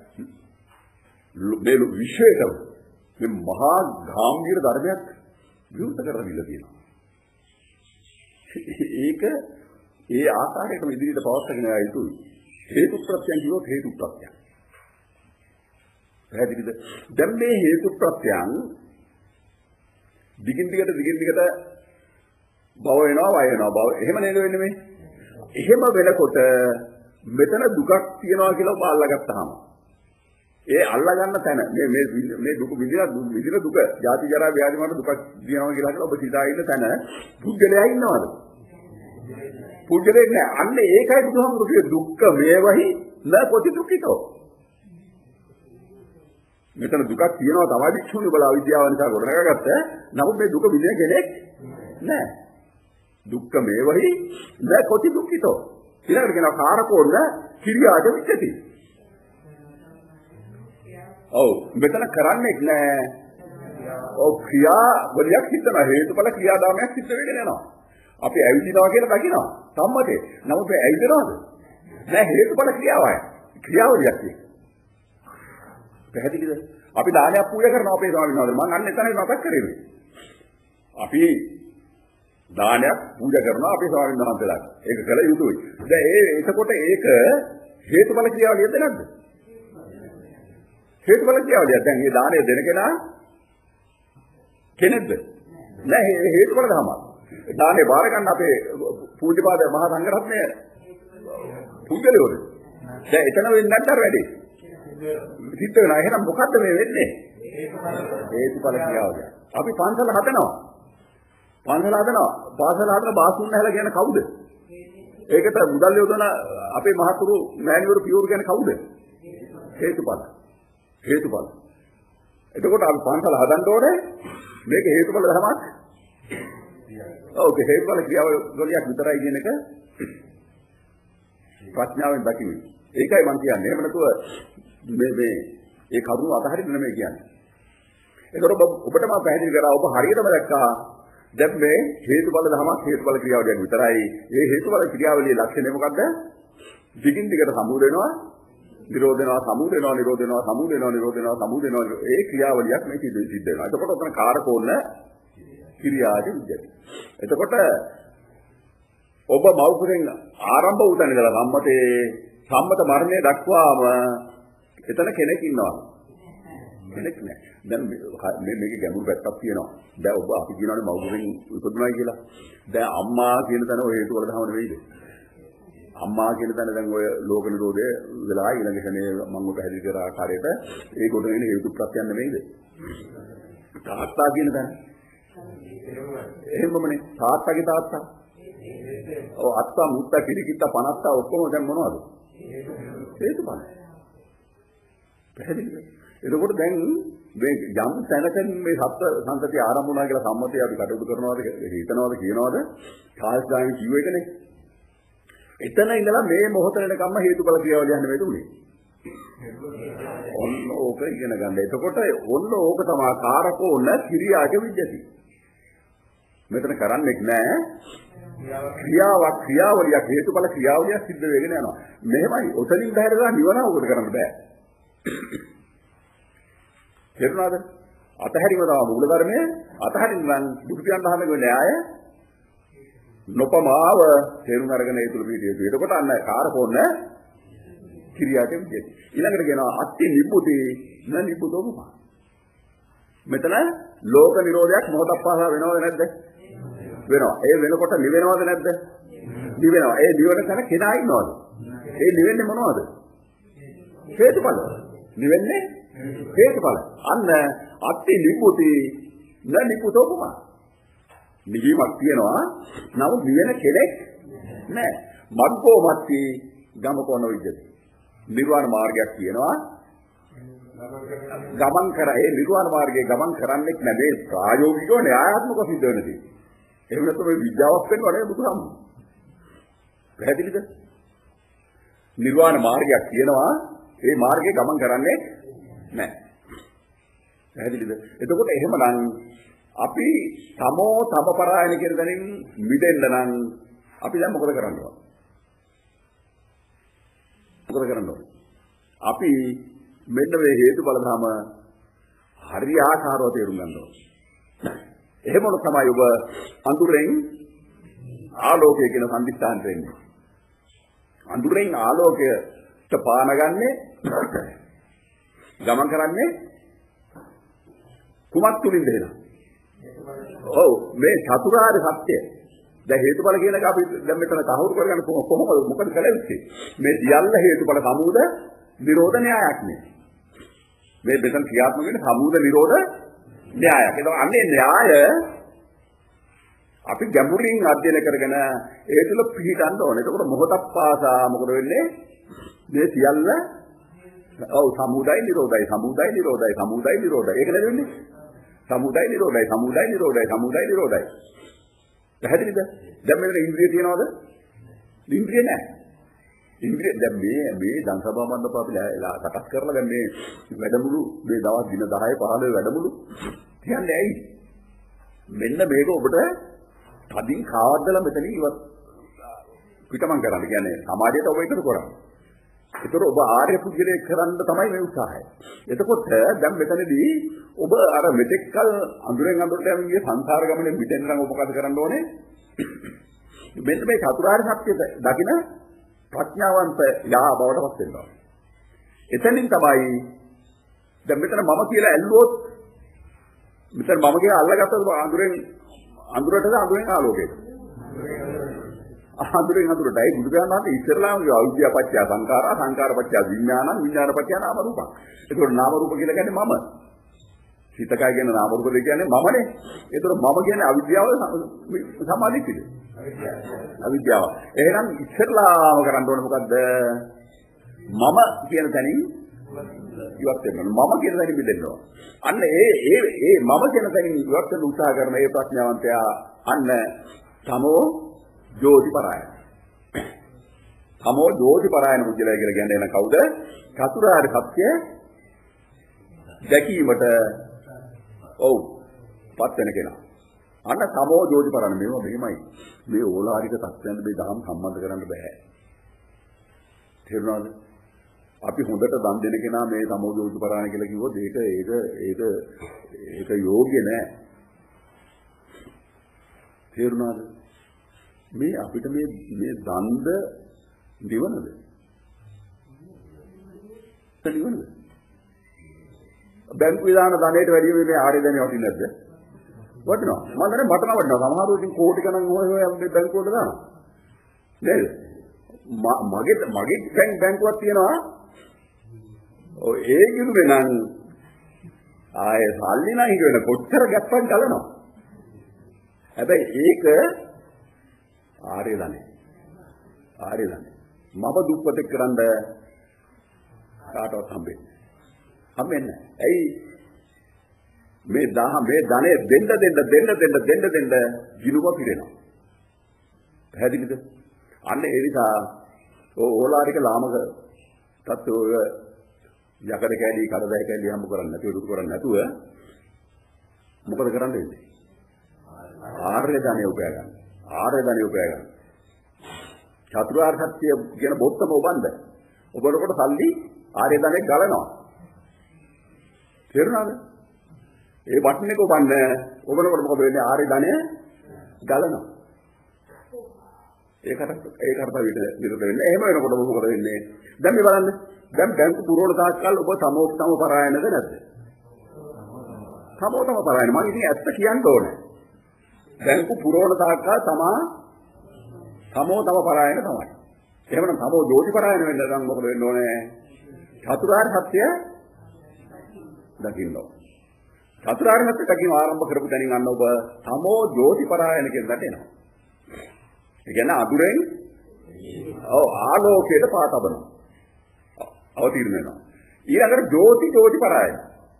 මේ විශ්වයට මේ මහා ගාම්භීර ධර්මයක් විවෘත කරලා දීලා තියෙනවා. ඒක ඒ ආකාරයටම ඉදිරියට පවත්වාගෙන යයි යුතුයි. හේතු ප්‍රත්‍යයන් කියොත් හේතු ප්‍රත්‍යයන්. පැහැදිලිද? දැන් මේ හේතු ප්‍රත්‍යයන් දිගින් දිගට දිගින් දිගට භව වෙනවා වය වෙනවා භව. එහෙම නේද වෙන්නේ මේ? එහෙම වෙනකොට මෙතන දුකක් තියනවා කියලා ඔබ අල්ලගත්තාම ඒ අල්ලා ගන්න තැන මේ මේ මේ දුක විඳින විඳින දුක ජාති ජරා ව්‍යාධි මරණ දුක දිනනවා කියලා කියලා ඔබ සිතා ඉන්න තැන පුද්ගලයා ඉන්නවද? පුද්ගලෙක් නෑ. අන්න ඒකයි බුදුහාමුදුරුවෝ දුක්ඛ වේවහි න පොති දුක්ඛිතෝ. මෙතන දුකක් තියෙනවා තමයි වික්ෂුණි බල අවිද්‍යාව නිසා ගොඩනගාගත්ත. නමුත් මේ දුක විඳින කෙනෙක් නෑ. දුක්ඛ වේවහි න පොති දුක්ඛිතෝ. ඊළඟට කියනවා කාරකෝන්න කිරියාට විච්ඡති. ඔව් මෙතන කරන්නේ නෑ. ඔව් ක්‍රියා වලියක් හිතන හේතුඵල ක්‍රියාදාමයක් සිද්ධ වෙගෙන යනවා. අපි ඇවිදිනවා කියලා දකිනවා. සම්මතේ. නමුත් මේ ඇවිදිනවද? නෑ හේතුඵල ක්‍රියාවයි. ක්‍රියාවලියක් තියෙන්නේ. පැහැදිලිද? අපි දානයක් පූජා කරනවා අපේ ස්වාමීන් වහන්සේ. මම අන්න එතනයි මතක් කරේ. අපි දානයක් පූජා කරනවා අපේ ස්වාමීන් වහන්සේලාට. ඒක කළ යුතුයි. දැන් ඒ එතකොට ඒක හේතුඵල ක්‍රියාවලියද නැද්ද? හේතුඵල ක්‍රියාවලිය. දැන් මේ දානය දෙන කෙනා කෙනෙක්ද? නෑ හේතුඵල ධර්මයක්. දානේ බාර ගන්න අපේ පූජ්‍යපාද මහා සංඝරත්නය පුද්ගලයෝද? දැන් එතන වෙන්නේ නැත්තර වැඩි. සිද්ධ වෙනවා. එහෙනම් මොකද්ද මේ වෙන්නේ? හේතුඵල ක්‍රියාවද? අපි පන්සල හදනවා. පන්සල හදනවා. පාසල හදන බාස්තුන් නැහැලා කියන කවුද? ඒකට මුදල් යොදන අපේ මහතුරු මෑණිවරු පියවරු කියන කවුද? හේතුඵල. හේතුඵල. එතකොට අපි පන්සල හදන්න ඕනේ මේක හේතුඵල ධමයක්. ඔව් ඒක හේතුඵල ක්‍රියාවලියක් විතරයි කියන එක ප්‍රඥාවෙන් දකින්න. ඒකයි මම කියන්නේ. එහෙම නැතුව මේ මේ ඒ කරුණු අතහරින්න නෙමෙයි කියන්නේ. ඒකට ඔබට මම පැහැදිලි කරා ඔබ හරියටම දැක්කා දැන් මේ හේතුඵල ධමයක් හේතුඵල ක්‍රියාවලියක් විතරයි. මේ හේතුඵල ක්‍රියාවලියේ ලක්ෂණය මොකද්ද? දිගින් දිගට සමුද වෙනවා, නිරෝධ වෙනවා, සමුද වෙනවා, නිරෝධ වෙනවා, සමුද වෙනවා, නිරෝධ වෙනවා, සමුද වෙනවා. ඒ ක්‍රියාවලියක් මේ සිද්ධ සිද්ධ වෙනවා. එතකොට ඔතන කාරකෝණ ක්‍රියාද විද්‍යාව. එතකොට ඔබ මෞපුරෙන් ආරම්භ වූ තැන ඉඳලා සම්මතේ සම්මත මරණය දක්වාම එතන කෙනෙක් ඉන්නවා. කෙනෙක් නෑ. දැන් මේ මේකේ ගැඹුරු පැත්තක් තියෙනවා. දැන් ඔබ අපි කියනවානේ මෞපුරෙන් උපදුනායි කියලා. දැන් අම්මා කියන තැන ඔය හේතු වල තමයි වෙයිද? අම්මා කියන තැන දැන් ඔය ලෝක නිරෝධය වෙලා ඊළඟ ශනේ මම ඔබ පැහැදිලි කර ආකාරයට ඒ කොට වෙන හේතු ප්‍රත්‍යයන් නෙමෙයිද? තාත්තා කියන තැන. එහෙමමනේ තාත්තගේ තාත්තා. ඔව් අත්තා මුත්තා කිරිකිත්තා පනත්තා ඔක්කොම දැන් මොනවද? හේතුඵල. පැහැදිලිද? එතකොට දැන් මේ යම් තැනකින් මේ සත්‍ය සංතතිය ආරම්භ වුණා කියලා සම්මතය අපි කටයුතු කරනවාද හිතනවාද කියනවාද? කාස්දායන් කිව්ව එකනේ. එතන ඉඳලා මේ මොහොත වෙනකම්ම හේතුඵල ක්‍රියාවලිය යන්නේ මේක උනේ. ඔන්න ඕක ඉගෙන ගන්න. එතකොට ඔන්න ඕක තමයි කාරකෝණ ක්‍රියාක විද්‍යති. මෙතන කරන්නේ නැහැ. ක්‍රියාවක් ක්‍රියාවලියක් හේතුඵල ක්‍රියාවලියක් සිද්ධ වෙගෙන යනවා. මෙහෙමයි ඔතනින් බහැරලා නිවන උකට කරන්න බෑ. තේරුණාද? අතහැරීම තමයි මූල ධර්මය. අතහරින්න නම් බුදු පියාණන් වහන්සේගේ න්‍යාය නොපමාව තේරුම් අරගෙන ඒ තුල පිළිපිය යුතුයි. එතකොට අන්න කාරකෝණ ක්‍රියාවට විදියට. ඊළඟට කියනවා අත්ති නිබ්බුති න නිබ්බුතෝම. මෙතන ලෝක නිරෝධයක් මොහොතක් පාසා වෙනවද නැද්ද? වෙනවා. ඒ වෙනකොට නිවෙනවද නැද්ද? නිවෙනවා. ඒ නිවන තන කෙනා ඉන්නවද? ඒ නිවෙන්නේ මොනවද? හේතුඵල. නිවෙන්නේ හේතුඵල. අන්න අත්ති නිබ්බුති න නිබ්බුතෝම. නිවීමක් තියෙනවා. නමුත් නිවෙන කෙනෙක් නැහැ. මග්ගෝ මත්ති ගමකෝන විද්‍යති. නිර්වාණ මාර්ගයක් තියෙනවා. ගමන් කරා ඒ නිර්වාණ මාර්ගයේ ගමන් කරන්නේ නැදේ ප්‍රායෝගිකව න්‍යායාත්මකව සිද්ධ වෙනදී. එහෙම නැත්නම් මේ විද්‍යාවක් වෙනවා නේ බුදුහාමුදුරුවෝ. පැහැදිලිද? නිර්වාණ මාර්ගයක් තියෙනවා. ඒ මාර්ගයේ ගමන් කරන්නේ නැහැ. පැහැදිලිද? එතකොට එහෙමනම් අපි තමෝ තමපරායන කියන දැනින් මිදෙන්න නම් අපි දැන් මොකද කරන්න ඕන? මොකද කරන්න ඕන? අපි මෙන්න මේ හේතුඵල ධම හරි ආකාරව තේරුම් ගන්න ඕන. එහෙම වුණොත් තමයි ඔබ අඳුරෙන් ආලෝකය කියන සම්දිස්ථානට එන්නේ. අඳුරෙන් ආලෝකයට පානගන්නේ ගමන් කරන්නේ කුමක් තුලින්ද එහෙනම්? ඔව් මේ චතුරාර්ය සත්‍ය. දැන් හේතුඵල කියන එක අපි දැන් මෙතන තහවුරු කරගන්න කොහොමද මොකද කළේ? මේ සියල්ල හේතුඵල සමුද නිරෝධ න්‍යායක් නේ. මේ මෙතන ක්‍රියාත්මක වෙන සමුද නිරෝධ න්‍යායක්. ඒක අන්නේ න්‍යාය අපි ගැඹුරින් අධ්‍යයනය කරගෙන ඒ තුල පිළිගන්න ඕනේ. එතකොට මොහොතක් පාසා මොකද වෙන්නේ? මේ සියල්ල ඔව් සමුදයි නිරෝධයි සමුදයි නිරෝධයි සමුදයි නිරෝධයි. ඒක නේද වෙන්නේ? සමුදයි නිරෝධයි සමුදයි නිරෝධයි සමුදයි නිරෝධයි. පැහැදිලිද? දැන් මෙතන ඉන්ද්‍රිය තියනවද? ඉන්ද්‍රිය නැහැ. ඉන්ද්‍රිය දැන් මේ මේ සංසභා මණ්ඩප අපි සකස් කරලා දැන් මේ වැඩමුළු මේ දවස් දින දහය පහළොව වැඩමුළු කියන්නේ ඇයි? මෙන්න මේක ඔබට තදින් කාවද්දලා මෙතන ඉවත් පිටමන් කරන්න කියන්නේ සමාජයට ඔබ එකතු කරන්නේ. ඒතර ඔබ ආර්ය පුජ්‍යලේ කරන්න තමයි මේ උත්සාහය. එතකොට දැන් මෙතනදී ඔබ අර මෙතෙක්කල් අඳුරෙන් අඳුරට යමින් සංසාර ගමනේ මිදෙන්න නම් ඔබ මොකද කරන්න ඕනේ? මෙන්න මේ චතුරාර්ය සත්‍ය දකින ප්‍රඥාවන්ත යා බවට පත් වෙනවා. එතනින් තමයි දැන් මෙතන මම කියලා ඇල්ලුවොත් මෙතන මම කියලා අල්ලගත්තොත් අඳුරෙන් අඳුරටද අඳුරෙන් ආලෝකයට. අහඳුරෙන් අඳුරටයි බුදු දහමට ඉස්සරලාම අවිද්‍යාව පත්‍ය සංඛාරා සංඛාර පත්‍ය විඥානං විඥාන පත්‍ය නාම රූපං. ඒතකොට නාම රූප කියලා කියන්නේ මම. සිතකය කියන නාම රූප දෙක කියන්නේ මමනේ. ඒතකොට මම කියන්නේ අවිද්‍යාව සමාධියද? අවිද්‍යාව. එහෙනම් ඉස්සරලාම කරන්න ඕනේ මොකද්ද? මම කියන තැනින් ඉවත් වෙන්න ඕනේ. මම කියන තැනින් මිදෙන්න ඕනේ. අන්න ඒ ඒ ඒ මම කියන තැනින් ඉවත් වෙන්න උත්සාහ කරන ඒ ප්‍රඥාවන්තයා අන්න තමෝ ජෝති පරායන. තමෝ ජෝති පරායන මුජලයි කියලා කියන්නේ එන කවුද? චතුරාර්ය සත්‍ය දැකීමට ඔව් පත් වෙන කෙනා. අන්න තමෝ ජෝති පරායන මේවා මෙහෙමයි. මේ ඕලාරික තත්ත්වයන් මේ දහම් සම්බන්ධ කරන්න බෑ. තේරුණාද? අපි හොඳට දන් දෙන කෙනා මේ තමෝ ජෝති පරායන කියලා කිව්වොත් ඒක ඒක ඒක ඒක යෝග්‍ය නෑ. තේරුණාද? මේ අපිට මේ මේ දන්ද නිවනද? නිවනද? බැංකු විධාන ධනයට වැඩිය මේ ආර්ය ධනෙ වටින්නේ නැද්ද? වටිනවා. මම දැන් මට නම් වටිනවා. සමහරව ඉතින් කෝටි ගණන් හොය හොය මේ බැංකුවට දානවා. නේද? මගේ මගේ බැංක් බැංකුවක් තියෙනවා. ඔය ඒ කිව්වේ නම් ආයේ සල්ලි නම් හිර වෙන කොච්චර ගැප්පක් ගලනවා. හැබැයි ඒක ආර්ය ධනෙ. ආර්ය ධනෙ. මම දුප්පතෙක් කරන්න කාටවත් හම්බෙන්නේ. හම්බෙන්නේ. ඇයි මේ දහ මේ ධනෙ දෙන්න දෙන්න දෙන්න දෙන්න දෙන්න දෙන්න ජිනුව පිරෙනවා. පැහැදිලිද? අන්න ඒ නිසා ඕලාරික ලාමක තත්ත්වය යකඩ කැලී කඩදාය කැලී හම්බ කරන්නේ නැතුව දුක කරන්නේ නැතුව මොකද කරන්න වෙන්නේ? ආර්ය ධනෙ උපය ගන්න. ආර්ය ධනෙ උපය ගන්න. චතුරාර්ය සත්‍ය කියන බොත්තම ඔබන්ද. ඔබනකොට සල්ලි ආර්ය ධනෙ ගලනවා. තේරුණාද? ඒ බටන් එක ඔබන්න ඔබනකොට මොකද වෙන්නේ? ආර්ය ධනෙ ගලනවා. ඒකට ඒකට විතර වෙන්නේ. එහෙම වෙනකොට මොකද වෙන්නේ? දැන් මේ බලන්න. දැන් බැංකු පුරවන තාක්කල් ඔබ තමෝ තම පරායනද නැද්ද? තමෝ තම පරායන. මම ඉතින් ඇත්ත කියන්න ඕනේ. බැංකු පුරවන තාක්කල් තමා තමෝ තම පරායන තමයි. එහෙමනම් තමෝ ජෝති පරායන වෙන්න නම් මොකද වෙන්න ඕනේ? චතුරාර්ය සත්‍ය දකින්න ඕනේ. චතුරාර්ය සත්‍ය දකින්න ආරම්භ කරපු තැනින් අන්න ඔබ තමෝ ජෝති පරායන කියන දට එනවා. ඒ කියන්නේ අඳුරෙන් ඔව් ආලෝකයට පාතබනවා. අවතීර්ණ වෙනවා. ඊළඟට ජෝති ජෝති පරායන.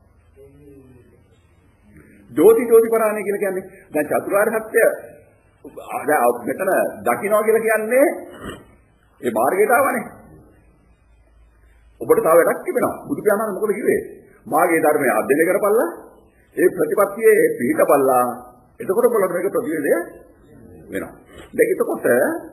ජෝති ජෝති පරායන කියලා කියන්නේ දැන් චතුරාර්ය සත්‍ය දැන් මෙතන දකින්නවා කියලා කියන්නේ ඒ මාර්ගයට ආවනේ. ඔබට තව වැඩක් තිබෙනවා. බුදු පියාණන් මොකද කිව්වේ? මාගේ ධර්මය අධ්‍යයනය කරපළා. ඒ ප්‍රතිපත්තියේ පිහිටපළා. එතකොට බලන්න මේක ප්‍රතිවේදය වෙනවා. දැන් එතකොට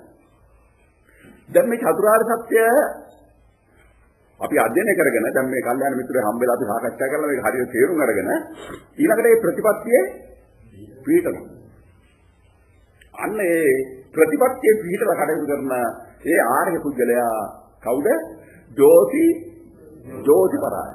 දැන් මේ චතුරාර්ය සත්‍ය අපි අධ්‍යයනය කරගෙන දැන් මේ කල්යාණ මිත්‍රයෝ හම්බෙලා අපි සාකච්ඡා කරලා මේක හරියට තේරුම් අරගෙන ඊළඟට මේ ප්‍රතිපත්තියේ පිළිතනවා. අන්න ඒ ප්‍රතිපත්තියේ පිළිතලා කටයුතු කරන ඒ ආර්ය පුද්ගලයා කවුද? ජෝති ජෝති පරායන.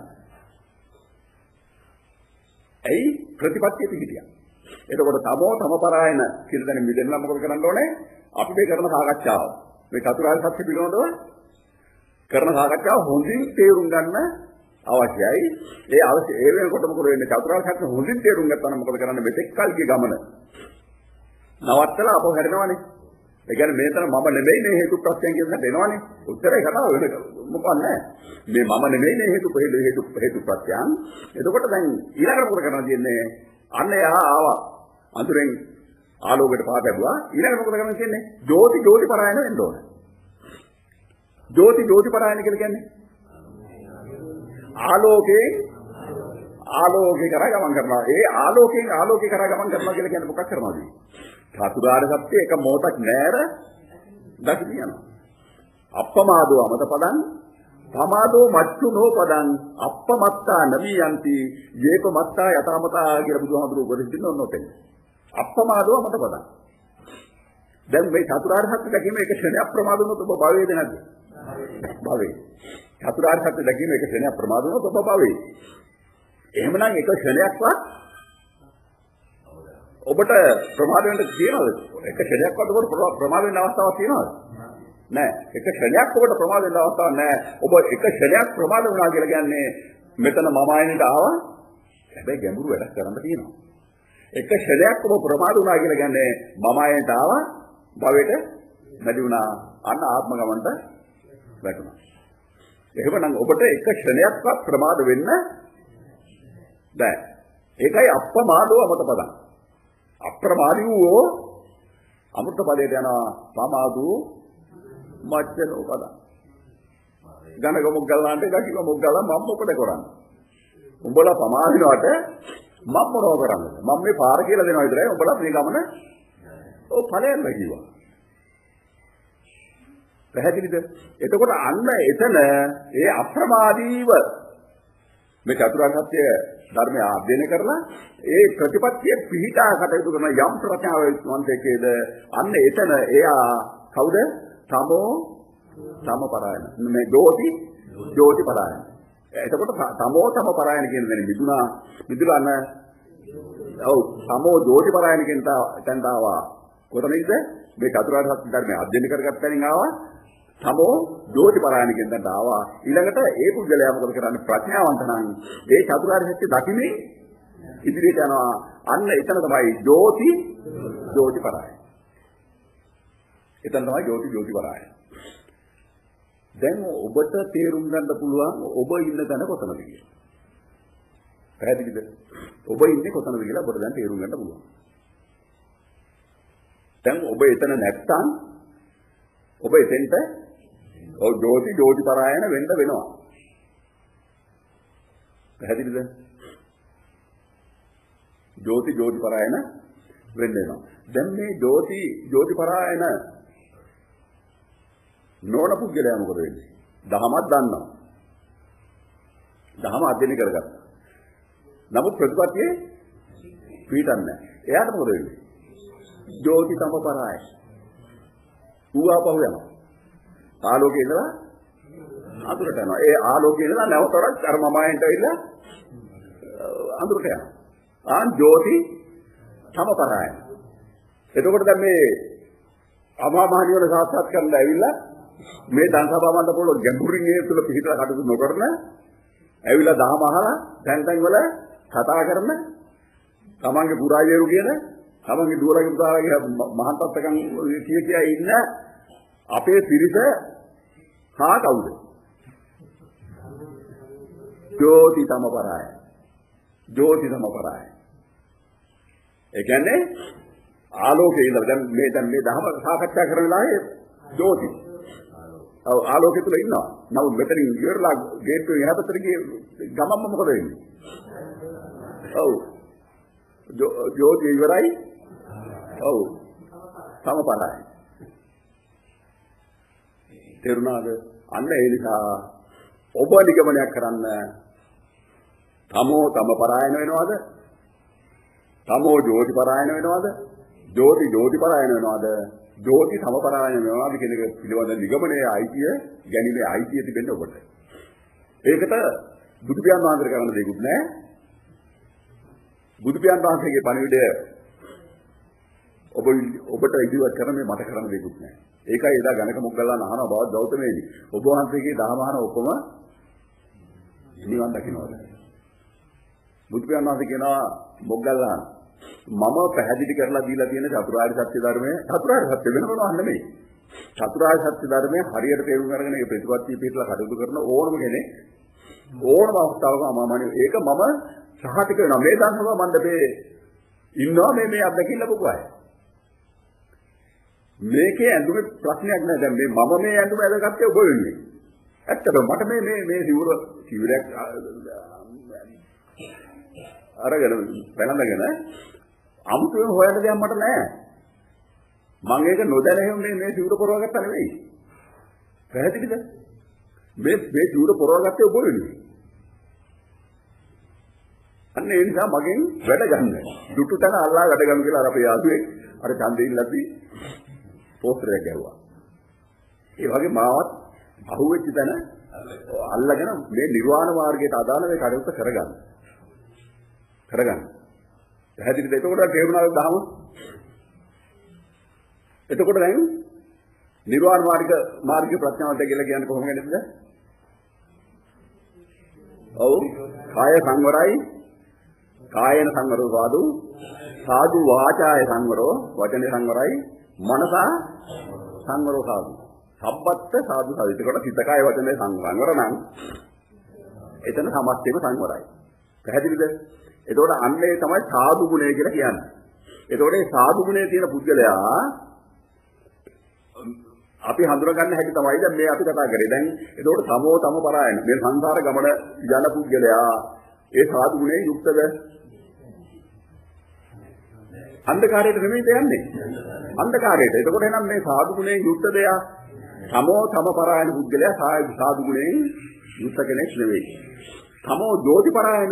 ඒ ප්‍රතිපත්තියේ පිළිතියා. එතකොට තමෝ තම පරායන කියලා දැන මිදෙන්න මොකද කරන්න ඕනේ? අපි මේ කරන සාකච්ඡාව මේ චතුරාර්ය සත්‍ය පිළිබඳව කරන සාකච්ඡාව හොඳින් තේරුම් ගන්න අවශ්‍යයි. ඒ අවශ්‍ය ඒ වෙනකොට මොකද වෙන්නේ? චතුරාර්ය සත්‍ය හොඳින් තේරුම් ගත්තා නම් මොකද කරන්නේ? මෙතෙක් කල් ගිය ගමන නවත්තලා අපෝ හැරෙනවනේ. ඒ කියන්නේ මේතර මම නෙමෙයි මේ හේතු ප්‍රත්‍යයන් කියන දේ එනවනේ. උත්තරේ කතාව වෙන මොකක් නැහැ. මේ මම නෙමෙයි මේ හේතු හේතු හේතු ප්‍රත්‍යයන්. එතකොට දැන් ඊළඟට මොකද කරන්න තියෙන්නේ? අන්න එහා ආවා. අඳුරෙන් ආලෝකයට පාට ලැබුවා. ඊළඟට මොකද කරන්න තියෙන්නේ? ජෝති ජෝති පරායන වෙන්න ඕනේ. ජෝති ජෝති පරායන කියලා කියන්නේ ආලෝකේ ආලෝකේ කරා ගමන් කරනවා. ඒ ආලෝකයෙන් ආලෝකේ කරා ගමන් කරනවා කියලා කියන්නේ මොකක් කරනවද? චතුරාර්ය සත්‍ය එක මොහොතක් නෑර දකින්න යනවා. අප්පමාදෝ අමත පදං පමාදෝ මච්චුනෝ පදං අප්පමත්තා නමියන්ති යේක මත්තා යතමතා කියලා බුදුහාමුදුරුවෝ උපදෙස් දෙන්න ඕන ඔතෙන්. අප්පමාදෝ අමත පදං. දැන් මේ චතුරාර්ය සත්‍ය දැකීම එක ක්ෂණයක් ප්‍රමාද වුණොත් ඔබ භවයේද නැද්ද? භවයේ. චතුරාර්ය සත්‍ය දැකීම එක ක්ෂණයක් ප්‍රමාද වුණොත් ඔබ භවයේ. එහෙමනම් එක ක්ෂණයක්වත් ඔබට ප්‍රමාද වෙන්න තියනවද? එක ක්ෂණයක්වත් ඔබට ප්‍රමාද වෙන්න අවස්ථාවක් තියනවද? නෑ. එක ක්ෂණයක් ඔබට ප්‍රමාද වෙන්න අවස්ථාවක් නෑ. ඔබ එක ක්ෂණයක් ප්‍රමාද වුණා කියලා කියන්නේ මෙතන මම ආයෙත් ආවා. හැබැයි ගැඹුරු වැඩක් කරන්න තියෙනවා. එක ක්ෂණයක් ඔබ ප්‍රමාද වුණා කියලා කියන්නේ මම ආයෙත් ආවා. භවයට නැති වුණා. අන්න ආත්ම ගමන්ට වැටුණා. එහෙමනම් ඔබට එක ක්ෂණයක්වත් ප්‍රමාද වෙන්න බෑ. ඒකයි අප්‍රමාදව අමතපදං. අප්‍රමාදී වූ අමෘත පදයට යනවා පමාදු මච්චනෝ පදං. ගණක මොග්ගල්ලාන්ට ගකික මොග්ගල්ලා මම මොකද කරන්නේ? උඹලා පමාදිනවට මම මොනව කරන්නද? මම මේ පාර කියලා දෙනවා විතරයි. උඹලා මේ ගමන ඔව් ඵලයන් ලැබීවා. පැහැදිලිද? එතකොට අන්න එතන ඒ අප්‍රමාදීව මේ චතුරාර්ය සත්‍ය ධර්මය අධ්‍යයනය කරලා ඒ ප්‍රතිපත්තිය පිහිටා කටයුතු කරන යම් ප්‍රඥාවන්තයෙක්ද අන්න එතන එයා කවුද? තමෝ තමපරායන. මේ ජෝති ජෝති පරායන. එතකොට තමෝ තමපරායන කියන දේ මිදුණා. මිදුලාන ඔව් තමෝ ජෝති පරායන කියන තැනට ආවා. කොතනද? මේ චතුරාර්ය සත්‍ය ධර්මය අධ්‍යයනය කරගත්තනින් ආවා. තමෝ ජෝති පරායන කියන තැනට ආවා. ඊළඟට ඒ පුද්ගලයා මොකද කරන්නේ? ප්‍රඥාවන්ත නම් ඒ චතුරාර්ය සත්‍ය දකින්නේ ඉදිරියට යනවා. අන්න එතන තමයි ජෝති ජෝති පරායන. එතන තමයි ජෝති ජෝති පරායන. දැන් ඔබට තේරුම් ගන්න පුළුවන් ඔබ ඉන්න තැන කොතනද කියලා. පැහැදිලිද? ඔබ ඉන්නේ කොතනද කියලා ඔබට දැන් තේරුම් ගන්න පුළුවන්. දැන් ඔබ එතන නැත්තම් ඔබ එතෙන්ට ඔව් ජෝති ජෝති පරායන වෙන්න වෙනවා. පැහැදිලිද? ජෝති ජෝති පරායන වෙන්න වෙනවා. දැන් මේ ජෝති ජෝති පරායන නෝන පුද්ගලයා මොකද වෙන්නේ? දහමක් දන්නවා. දහම අධ්‍යයනය කරගත්තා. නමුත් ප්‍රතිපත්තියේ පිටන්නේ නැහැ. එයාට මොකද වෙන්නේ? ජෝති තම පරායන. ඌ ආපහු යනවා. ආලෝකේ ඉඳලා අඳුරට යනවා. ඒ ආලෝකේ ඉඳලා නැවතරක් අර මමයන්ට ඇවිල්ලා අඳුරට යනවා. ආන් ජෝති සමපරායන. එතකොට දැන් මේ අමාමහණියෝල සාක්ෂාත් කරන්න ඇවිල්ලා මේ දන්සභා මණ්ඩපවල ගැඹුරින් ඒ තුල පිළිතලා කටයුතු නොකරන ඇවිල්ලා දහම අහලා තැන් තැන් වල කතා කරන තමන්ගේ පුරාජේරු කියන තමන්ගේ දුවලගේ පුතාලගේ මහත්පත්කම් කිය කියා ඉන්න අපේ පිරිස හා කවුද? ජෝති තමපරාය. ජෝති තමපරාය. ඒ කියන්නේ ආලෝකේ ඉඳලා දැන් මේ දැන් මේ දහම සාකච්ඡා කරන වෙලාවේ ජෝති. ඔව් ආලෝකේ තුල ඉන්නවා. නමුත් මෙතනින් ඉවරලා ගේට්ටුවේ එහා පැත්තට ගියේ ගමම්ම මොකද වෙන්නේ? ඔව්. ජෝති ඉවරයි. ඔව්. තමපරාය. තේරුණාද? අන්න ඒ නිසා ඔබ නිගමනයක් කරන්න තමෝ තම පරායන වෙනවද? තමෝ ජෝති පරායන වෙනවද? ජෝති ජෝති පරායන වෙනවද? ජෝති තම පරායන වෙනවද කියන එක පිළිබඳ නිගමනයේ අයිතිය ගැනීමේ අයිතිය තිබෙන්න ඔබට. ඒකට බුදු පියාණන් වහන්සේ කරන්න දෙයක් නෑ. බුදු පියාණන් වහන්සේගේ පණිවිඩය ඔබ ඔබට ඉදිරියට කරන මේ මට කරන්න දෙයක් නෑ. ඒකයි එදා ගණක මොග්ගල්ලාන අහනවා බවත් ගෞතමයනි. ඔබ වහන්සේගේ දහමහන ඔක්කොම නිවන් දකින්නවද? බුදු පියාණන් වහන්සේ කියනවා මොග්ගල්ලාන මම පැහැදිලි කරලා දීලා තියෙන චතුරාර්ය සත්‍ය ධර්මයේ චතුරාර්ය සත්‍ය වෙන මොනවා නෙමෙයි. චතුරාර්ය සත්‍ය ධර්මයේ හරියට තේරුම් අරගෙන ඒ ප්‍රතිපත්තිය පිටලා කටයුතු කරන ඕනම කෙනෙක් ඕනම අවස්ථාවක අමාමණි ඒක මම සහතික වෙනවා. මේ දන්සභා මණ්ඩපේ ඉන්නවා මේ මේ අත්දැකීම් ලැබුවා අය. මේකේ ඇඳුමේ ප්‍රශ්නයක් නෑ. දැන් මේ මම මේ ඇඳුම ඇඳගත්තේ ඔබ වෙනුවෙන්. ඇත්තටම මට මේ මේ මේ සිවුර සිවුරක් අරගෙන පැනඳගෙන අමුතුවෙන් හොයන්න දෙයක් මට නෑ. මම ඒක නොදැන මේ මේ සිවුර පොරවගත්තා නෙවෙයි. පැහැදිලිද? මේ මේ සිවුර පොරවගත්තේ ඔබ වෙනුවෙන්. අන්න ඒ නිසා මගෙන් වැඩ ගන්න. දුටු තැන අල්ලා වැඩ ගන්න කියලා අර අපේ යාළුවෙක් අර ඡන්දෙන් ලැබි පෝස්ටරයක් ගැහුවා. ඒ වගේ මාවත් අහුවෙච්ච තැන අල්ලගෙන මේ නිර්වාණ මාර්ගයට අදාළ මේ කටයුත්ත කරගන්න. කරගන්න. පැහැදිලිද? එතකොට තේරුණාද දහම? එතකොට දැන් නිර්වාණ මාර්ග මාර්ග ප්‍රඥාවට කියලා කියන්නේ කොහොම ගැනද? ඔව් කාය සංවරයි කායන සංවරෝ සාදු සාදු වාචාය සංවරෝ වචනේ සංවරයි මනස සංවරෝ සාදු සම්පත්ත සාදු සාදු. ඒකට සිත කාය වචනේ සංවර නම් එතන සමස්තේම සංවරයි. පැහැදිලිද? එතකොට අන්නේ තමයි සාදු ගුණය කියලා කියන්නේ. එතකොට මේ සාදු ගුණයේ තියෙන පුද්ගලයා අපි හඳුනගන්න හැටි තමයි දැන් මේ අපි කතා කරේ. දැන් එතකොට සමෝ තම පරායන මේ සංසාර ගමන යන පුද්ගලයා ඒ සාදු ගුණයෙන් යුක්තද? අන්ධකාරයට නෙමෙයි යන්නේ. අන්ධකාරයට. එතකොට එනම් මේ සාදු ගුණයෙන් යුක්තද යා? සමෝ තම පරායන පුද්ගලයා සාදු ගුණයෙන් යුක්ත කෙනෙක් නෙවෙයි. සමෝ ජෝති පරායන.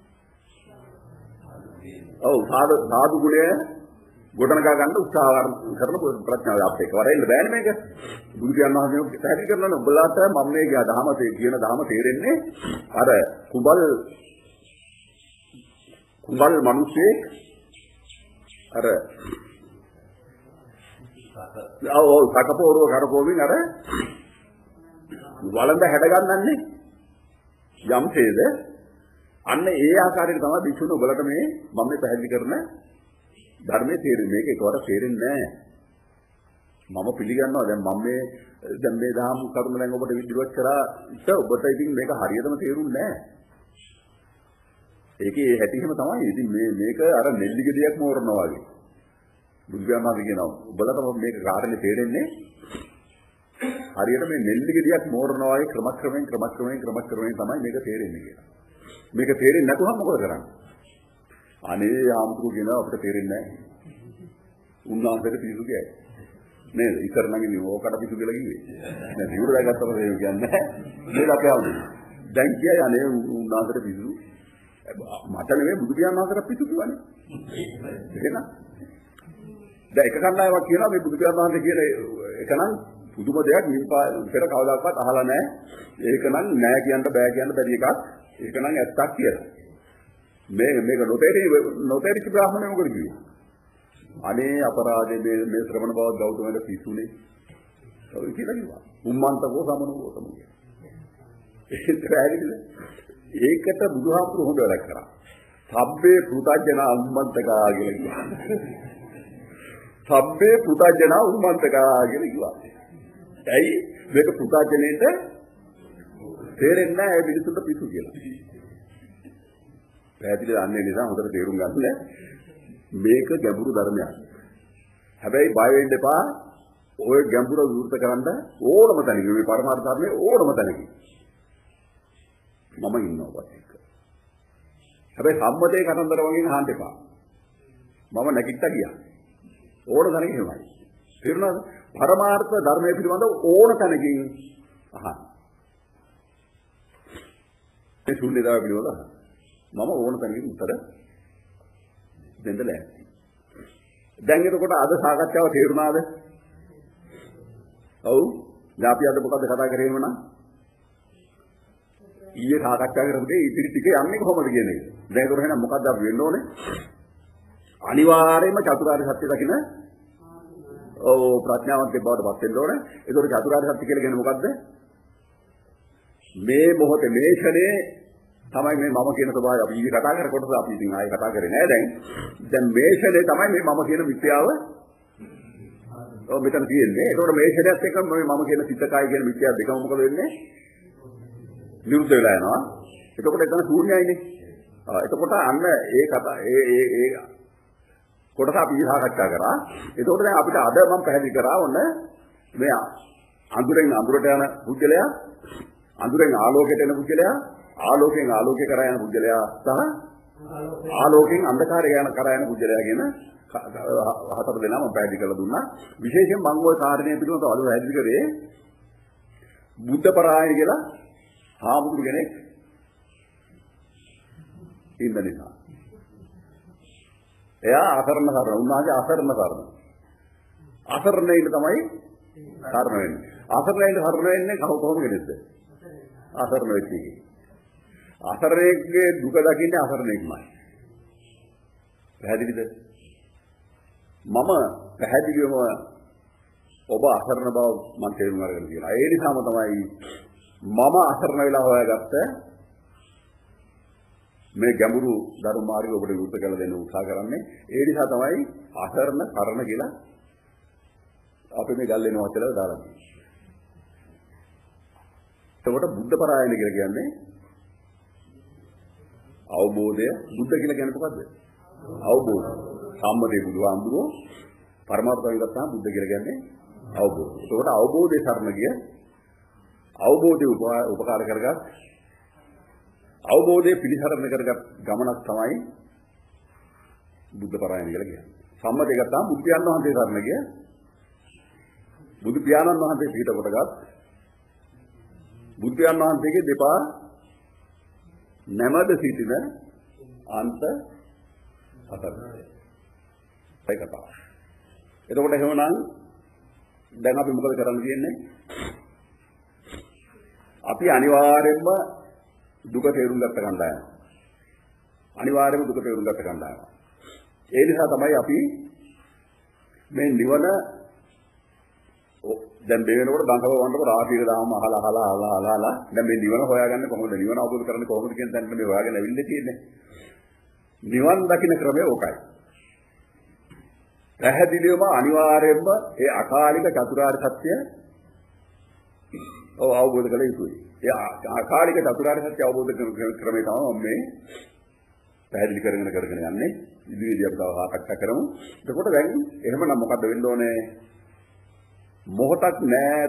ඔව් සාදු සාදු ගුණය ගොඩනගා ගන්න උත්සාහ කරන ප්‍රඥාව අපේ කරෙන්න බෑනේ මේක. බුදු කියනවා මේ පැහැදිලි කරනවා උඹලාට මම මේ දහම කියන දහම තේරෙන්නේ අර කුඹල් කුඹල් මිනිස්සේ අර ඔව් සකපෝරව කරපෝමින් අර වළඳ හැඩ ගන්නන්නේ යම්සේද අන්න ඒ ආකාරයට තමයි විසුණු ඔබලට මේ මම මේ පැහැදිලි කරන ධර්මයේ තේරෙන්නේ. මේක එකවර තේරෙන්නේ නැහැ. මම පිළිගන්නවා දැන් මම මේ දැන් මේ දහම් කරුණ දැන් ඔබට විදිහට කරා ඉත ඔබට ඉතින් මේක හරියටම තේරුන්නේ නැහැ. ඒකේ හැටිම තමයි. ඉතින් මේ මේක අර නෙල්ලි ගෙඩියක් මෝරනවා වගේ. බුදුගාමා කියනවා ඔබලට මේක කාරණේ තේරෙන්නේ හරියට මේ නෙල්ලි ගෙඩියක් මෝරනවා වගේ ක්‍රමක්‍රමයෙන් ක්‍රමක්‍රමයෙන් ක්‍රමක්‍රමයෙන් තමයි මේක තේරෙන්නේ කියලා. මේක තේරෙන්නේ නැතුවම මොකද කරන්නේ? අනේ ආම්තුරු කියන අපිට තේරෙන්නේ නැහැ. උන්වහන්සේට පිසු කියයි. නේද? ඉතර නම් ඉන්නේ ඕකට පිසු කියලා කිව්වේ. දැන් ඉවුර දාගත්තම ඒක කියන්නේ නේද අපේ ආවුනේ. දැන් කියයි අනේ උන්වහන්සේට පිසු. මට නෙවෙයි බුදු පියාණන් වහන්සේට පිසු කිව්වනේ. එහෙනම් දැන් එක කණ්ඩායමක් කියනවා මේ බුදු පියාණන් වහන්සේ කියන එක නම් පුදුම දෙයක් මින්පා පෙර කවදාකවත් අහලා නැහැ. ඒක නම් නෑ කියන්න බෑ කියන්න බැරි එකක්. ඒක නම් ඇත්තක් කියලා. මේ මේක නොතේරි නොතේරිච්ච බ්‍රාහ්මණය මොකද කිව්වේ? අනේ අපරාධේ මේ මේ ශ්‍රමණ බව ගෞතමයන්ට පිසුනේ. ඔය කියලා කිව්වා. උම්මන්තකෝ සමනෝ තමයි. ඒක පැහැදිලිද? ඒකට බුදුහාමුදුරුවෝ හොඳ වැඩක් කරා. සබ්බේ පුතජන උම්මන්තකා කියලා කිව්වා. සබ්බේ පුතජන උම්මන්තකා කියලා කිව්වා. ඇයි මේක පුතජනෙට තේරෙන්නේ නැහැ ඒ මිනිසුන්ට පිසු කියලා. පැහැදිලි අන්නේ නිසා හොඳට තේරුම් ගන්න මේක ගැඹුරු ධර්මයක්. හැබැයි බය වෙන්න එපා. ඔය ගැඹුර විවෘත කරන්න ඕනම තැනක මේ පරමාර්ථ ධර්මයේ ඕනම තැනක මම ඉන්නවා ඒක. හැබැයි සම්මතයේ කතන්දර වගේ අහන්න එපා. මම නැගිට්ටා ගියා. ඕන තැනක එහෙමයි. තේරුණාද? පරමාර්ථ ධර්මයේ පිළිබඳව ඕන තැනකින් අහන්න. ඒ ශුන්‍යතාව පිළිබඳව මම ඕන තැනකින් උත්තර දෙන්න ලෑස්ති. දැන් එතකොට අද සාකච්ඡාව තේරුණාද? ඔව්. දැන් අපි අද මොකද්ද කතා කරේ එහෙමනම්? ඊයේ සාකච්ඡා කරපු දේ ඉතිරි ටික යන්නේ කොහොමද කියන එක. දැන් ඒක එහෙනම් මොකද්ද අපි වෙන්න ඕනේ? අනිවාර්යයෙන්ම චතුරාර්ය සත්‍ය දකින්න ඔව් ප්‍රඥාවන්තයෙක් බවට පත් වෙන්න ඕනේ. ඒතකොට චතුරාර්ය සත්‍ය කියලා කියන්නේ මොකද්ද? මේ මොහොතේ මේ ක්ෂණේ තමයි මේ මම කියන ස්වභාවය අපි ඊයේ කතා කර කොටස අපි ඉතින් ආයෙ කතා කරේ නෑ දැන්. දැන් මේ ක්ෂණේ තමයි මේ මම කියන මිත්‍යාව ඔව් මෙතන තියෙන්නේ. ඒතකොට මේ ක්ෂණයත් එක්ක මේ මම කියන සිතකයි කියන මිත්‍යාව දෙකම මොකද වෙන්නේ? විරුද්ධ වෙලා යනවා. එතකොට එතන ශූන්‍යයිනේ. ආ එතකොට අන්න ඒ කතා ඒ ඒ ඒ කොටස අපි සාකච්ඡා කරා. එතකොට දැන් අපිට අද මම පැහැදිලි කරා ඔන්න මේ අඳුරෙන් අඳුරට යන පුද්ගලයා අඳුරෙන් ආලෝකයට එන පුද්ගලයා ආලෝකයෙන් ආලෝකේ කරා යන පුද්ගලයා සහ ආලෝකයෙන් අන්ධකාරය යන කරා යන පුද්ගලයා කියන හතර දෙනා මම පැහැදිලි කරලා දුන්නා. විශේෂයෙන් මම ওই කාරණේ පිළිබඳව අලුත් පැහැදිලි කරේ බුද්ධ පරායන කියලා හාමුදුරු කෙනෙක් ඉන්න නිසා. එයා අසරණ සරණ උන්වහන්සේ අසරණ සරණ. අසරණේ ඉන්න තමයි සරණ වෙන්නේ. අසරණේ ඉන්න සරණ වෙන්නේ කොහොම කෙනෙක්ද? අසරණ වෙච්චි. අසරණේගේ දුක දකින්නේ අසරණේකමයි. පැහැදිලිද? මම පැහැදිලිවම ඔබ අසරණ බව මම තේරුම් අරගෙන තියෙනවා. ඒ නිසාම තමයි මම අසරණ වෙලා හොයාගත්ත මේ ගැඹුරු ධර්ම මාර්ගය ඔබට විවෘත කරලා දෙන්න උත්සාහ කරන්නේ. ඒ නිසා තමයි අසරණ කරන කියලා අපි මේ ගල් වෙනවා කියලා දාලා තියෙන්නේ. එතකොට බුද්ධ පරායන කියලා කියන්නේ අවබෝධය. බුද්ධ කියලා කියන්නේ මොකද්ද? අවබෝධය. සම්මතේ බුදුහාමුදුරුවෝ පරමාර්ථයෙන් ගත්තාම බුද්ධ කියලා කියන්නේ අවබෝධය. එතකොට අවබෝධයේ සරණ ගිය අවබෝධය උපකාර කරගත් අවබෝධයේ පිළිසරණ කරගත් ගමනක් තමයි බුද්ධ පරායන කියලා කියන්නේ. සම්මතේ ගත්තාම බුද්ධ පියාණන් වහන්සේ සරණ ගිය බුදු පියාණන් වහන්සේ පිට කොටගත් බුද්ධ පියාණන් වහන්සේගේ දෙපා නැමද සිටින අන්ත හතරයි. ඒ කතාව. එතකොට එහෙමනම් දැන් අපි මොකද කරන්න තියෙන්නේ? අපි අනිවාර්යයෙන්ම දුක තේරුම් ගන්න කණ්ඩායම. අනිවාර්යයෙන්ම දුක තේරුම් ගන්න කණ්ඩායම. ඒ නිසා තමයි අපි මේ නිවන දැන් දෙවෙනකොට බංකව වන්නකොට ආපීක දාම අහලා අහලා අහලා අහලා දැන් මේ නිවන හොයාගන්නේ කොහොමද? නිවන අවබෝධ කරන්නේ කොහොමද කියන තැනට මේ හොයාගෙන ඇවිල්ලා තියෙන්නේ. නිවන් දකින්න ක්‍රමය ඕකයි. පැහැදිලිවම අනිවාර්යයෙන්ම ඒ අකාලික චතුරාර්ය සත්‍ය ඔව් අවබෝධ කළ යුතුයි. ඒ අකාලික චතුරාර්ය සත්‍ය අවබෝධ කරන ක්‍රමය තමයි මේ පැහැදිලි කරගෙන කරගෙන යන්නේ. ඉදිරියේදී අපි තව සාකච්ඡා කරමු. එතකොට දැන් එහෙමනම් මොකද්ද වෙන්න ඕනේ? මොහොතක් නෑර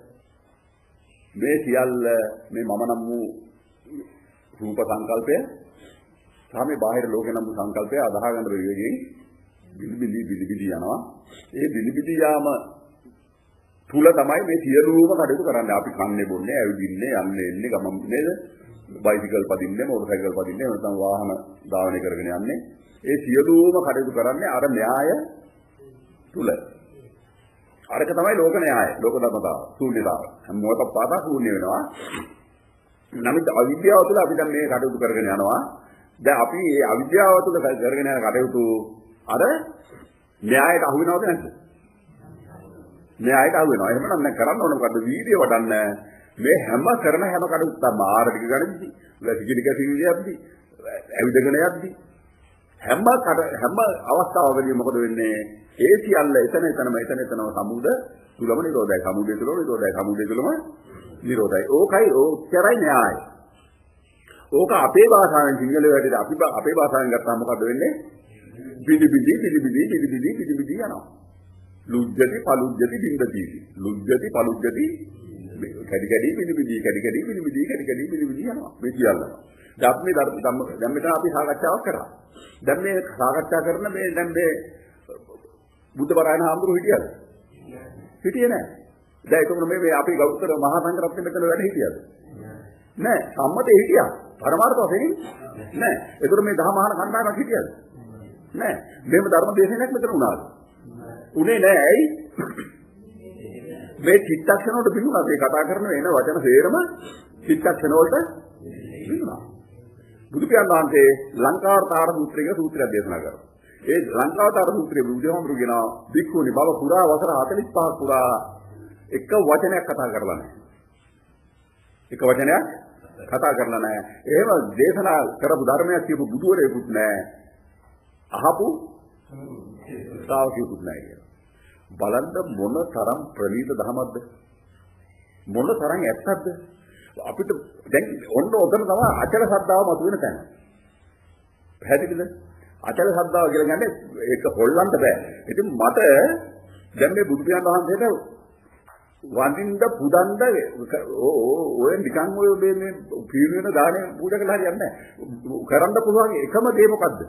මේ සියල්ල මේ මම නම් වූ රූප සංකල්පය සාමේ බාහිර ලෝකේ නම් වූ සංකල්පය අදාහ ගන්න වෙන්නේ බිලිබිලි බිලිබිලි යනවා. ඒ බිලිබිලි යාම තුල තමයි මේ සියලුම කටයුතු කරන්නේ. අපි කන්නේ බොන්නේ, ඇවිදින්නේ, යන්නේ, එන්නේ, ගමන් නේද? බයිසිකල් පදින්නේ, මෝටර් සයිකල් පදින්නේ, නැත්නම් වාහන ධාවනය කරගෙන යන්නේ. ඒ සියලුම කටයුතු කරන්නේ අර න්‍යාය තුල. අරක තමයි ලෝක න්‍යාය, ලෝක ධර්මතාව, ශූන්‍යතාව. මොකක් පාදා ශූන්‍ය වෙනවා. නමුත් අවිද්‍යාව තුළ අපි දැන් මේ කටයුතු කරගෙන යනවා. දැන් අපි මේ අවිද්‍යාව තුළ කරගෙන යන කටයුතු අර න්‍යායට අහු වෙනවද නැද්ද? න්‍යායට අහු වෙනවා. එහෙම නම් කරන්න ඕන මොකද්ද? වීර්යය වඩන්න. මේ හැම කරන හැම කටයුත්තක්ම ආරටික ගණන්දි, වැසිකිලි කැසිලි යද්දි, ඇවිදගෙන යද්දි හැම හැම අවස්ථාවකදී මොකද වෙන්නේ? ඒ සියල්ල එතන එතනම එතන එතනම සමුද තුලම නිරෝධයි. සමුදය තුලම නිරෝධයි. සමුදය තුලම නිරෝධයි. ඕකයි ඕච්චරයි න්‍යාය. ඕක අපේ භාෂාවෙන් සිංහල වලට අපි අපේ භාෂාවෙන් ගත්තාම මොකද වෙන්නේ? බිලි බිලි බිලි බිලි බිලි බිලි බිලි බිලි යනවා. ලුජ්ජති පලුජ්ජති බින්දති. ලුජ්ජති පලුජ්ජති කැඩි කැඩි බිලි බිලි කැඩි කැඩි බිලි බිලි කැඩි කැඩි බිලි බිලි යනවා. මේ සියල්ල. දැන් මේ දැන් මෙතන අපි සාකච්ඡාවක් කරා. දැන් මේ සාකච්ඡා කරන මේ දැන් මේ බුද්ධ පරායන හාමුදුරුවෝ හිටියද? හිටියේ නැහැ. දැන් ඒක මේ මේ අපි ගෞතම මහා සංඝරත්නය මෙතන වැඩ හිටියද? නැහැ. සම්මතේ හිටියා. පරමාර්ථ වශයෙන් නැහැ. ඒතර මේ දහම අහන කණ්ඩායමක් හිටියද? නැහැ. මේව ධර්ම දේශනයක් මෙතන වුණාද? උනේ නැහැ. ඇයි? මේ චිත්තක්ෂණ වලට පිළිුණා. මේ කතා කරන වෙන වචන සේරම චිත්තක්ෂණ වලට පිළිුණා. බුදු පියාණන් වහන්සේ ලංකාවතාර සූත්‍රයේ සූත්‍රයක් දේශනා කරා. ඒ ලංකාවතාර සූත්‍රයේ බුදුහාමුදුරු කියනවා වික්ඛුනි බව පුරා වසර හතළිස් පහක් පුරා එක වචනයක් කතා කරලා නැහැ. එක වචනයක් කතා කරලා නැහැ. එහෙම දේශනා කරපු ධර්මයක් කියපු බුදුවරයෙකුත් නැහැ. අහපු ශ්‍රාවකයෙකුත් නැහැ කියලා. බලන්න මොන තරම් ප්‍රණීත ධර්මයක්ද? මොන තරම් ඇත්තක්ද? අපිට දැන් ඔන්න ඔතන තමයි අචල ශ්‍රද්ධාව මතුවෙන තැන. පැහැදිලිද? අචල ශ්‍රද්ධාව කියලා කියන්නේ ඒක හොල්ලන්න බෑ. ඉතින් මට දැන් මේ බුදු පියාණන් වහන්සේට වඳින්න පුදන්න ඔය නිකන් ඔය මේ පීන වෙන දානේ පූජා කළා හරියන්නේ නැහැ. කරන්න පුළුවන් එකම දේ මොකද්ද?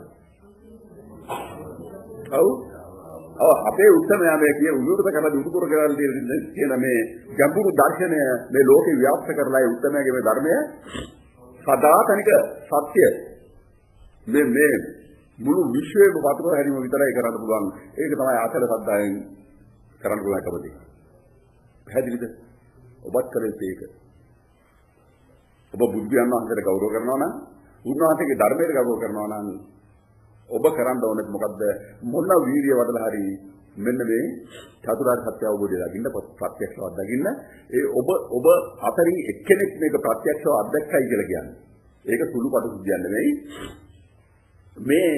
ඔව්. ඔව් අපේ උත්තරමයා මේ කිය උදුරට කරලා උදුර කරලා තියෙන මේ ගැඹුරු දර්ශනය මේ ලෝකේ ව්‍යාප්ත කරලා ඒ උත්තරමයාගේ මේ ධර්මය සදාතනික සත්‍ය මේ මේ මුළු විශ්වයේම වතුර හැරීම විතරයි කරන්න පුළුවන්. ඒක තමයි අසල සද්දායෙන් කරන්න පුළුවන් එකම දේ. පැහැදිලිද? ඔබත් කරේ ඒක. ඔබ බුද්ධයන් වහන්සේට ගෞරව කරනවා නම්, උන්වහන්සේගේ ධර්මයට ගෞරව කරනවා නම් ඔබ කරන්න ඕනේ මොකද්ද? මොන වීර්ය වඩලා හරි මෙන්න මේ චතුරාර්ය සත්‍ය අවබෝධය දකින්න ප්‍රත්‍යක්ෂව දකින්න. ඒ ඔබ ඔබ අතරින් එක්කෙනෙක් මේක ප්‍රත්‍යක්ෂව අත්දැක්කයි කියලා කියන්නේ. ඒක සුළුපටු සිද්ධියක් නෙවෙයි. මේ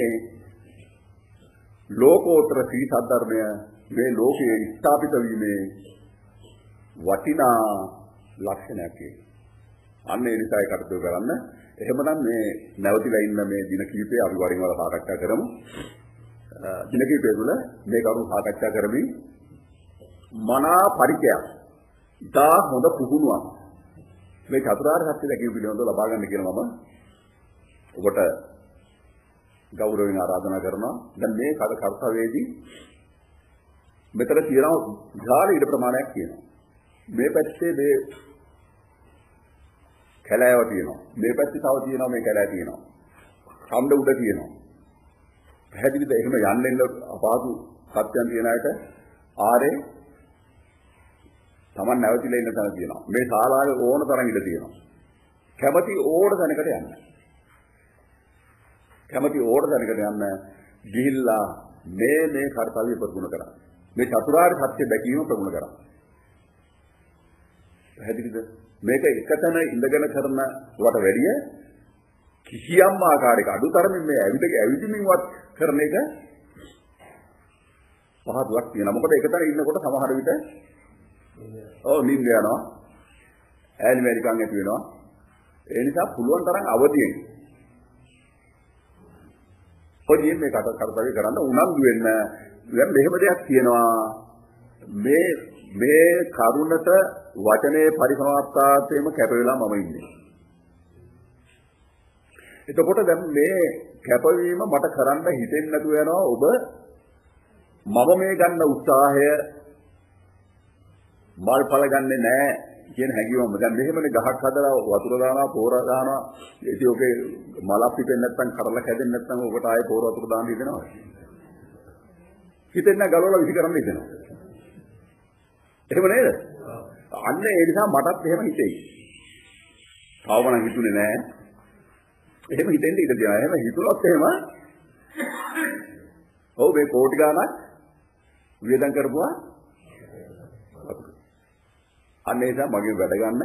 ලෝකෝත්තර ශ්‍රී සද්ධර්මය මේ ලෝකයේ ස්ථාපිත වීමේ වටිනා ලක්ෂණයක් ඒක. අන්න ඒ නිසා ඒකට කටයුතු කරන්න. එහෙමනම් මේ නැවතිලා ඉන්න මේ දින කිහිපේ අපි වරින් වර සාකච්ඡා කරමු. දින කිහිපය තුළ මේ කරුණු සාකච්ඡා කරමින් මනා පරිචයක් ඉතා හොඳ පුහුණුවක් මේ චතුරාර්ය සත්‍ය දැකීම පිළිබඳව ලබා ගන්න කියලා මම ඔබට ගෞරවයෙන් ආරාධනා කරනවා. දැන් මේ කඩ කර්තව්‍යයේදී මෙතන තියෙනවා විශාල ඉඩ ප්‍රමාණයක් තියෙනවා. මේ පැත්තේ මේ කැලෑව තියෙනවා. මේ පැත්තේ තව තියෙනවා මේ කැලෑ තියෙනවා. සම්ඩ උඩ තියෙනවා. පැහැදිලිද? එහෙම යන්න එන්න අපහසු සත්‍යයන් තියෙන අයට ආරේ Taman නැවතිලා ඉන්න තැන තියෙනවා. මේ ශාලාවේ ඕන තරම් ඉඩ තියෙනවා. කැමැති ඕන තැනකට යන්න. කැමැති ඕන තැනකට යන්න ගිහිල්ලා මේ මේ කර්තව්‍ය ප්‍රගුණ කරා. මේ චතුරාර්ය සත්‍ය දැකීම ප්‍රගුණ කරා. පැහැදිලිද? මේක එකතැන ඉඳගෙන කරන වට වැඩිය කිසියම් ආකාරයක අඩුතරමින් මේ ඇවිද ඇවිදින්වත් කරන එක පහසුවක් තියෙනවා. මොකද එකතැන ඉන්නකොට සමහර විට ඔව් නිින්ද යනවා. ඈලි මේරිකම් ඇති වෙනවා. ඒ නිසා පුළුවන් තරම් අවදියෙන් පොඩියෙන් මේ කට කර්තව්‍ය කරන්න උනන්දු වෙන්න. දැන් මෙහෙම දෙයක් තියෙනවා. මේ මේ කරුණට වචනේ පරිසමාප්තාර්ථයේම කැප වෙලා මම ඉන්නේ. එතකොට දැන් මේ කැපවීම මට කරන්න හිතෙන්නේ නැතුව යනවා. ඔබ මම මේ ගන්න උත්සාහය මල්පල ගන්නෙ නැහැ කියන හැඟීමම. දැන් මෙහෙමනේ ගහක් හදලා වතුර දානවා, පොර දානවා. ඉතින් ඔකේ මලක් පිපෙන්නේ නැත්නම් කරලා කැදෙන්නේ නැත්නම් ඔකට ආයේ පොර වතුර දාන්න හිතෙනවා. හිතෙන්න ගලවලා විසි කරන්න හිතෙනවා. එහෙම නේද? අන්න ඒ නිසා මටත් එහෙම හිතෙයි. තාම නම් හිතුනේ නැහැ. එහෙම හිතෙන්න ඉඩ තියෙනවා. එහෙම හිතුනොත් එහෙම ඔව් මේ කෝටි ගාණක් වියදම් කරපුවා. අන්න ඒ නිසා මගේ වැඩ ගන්න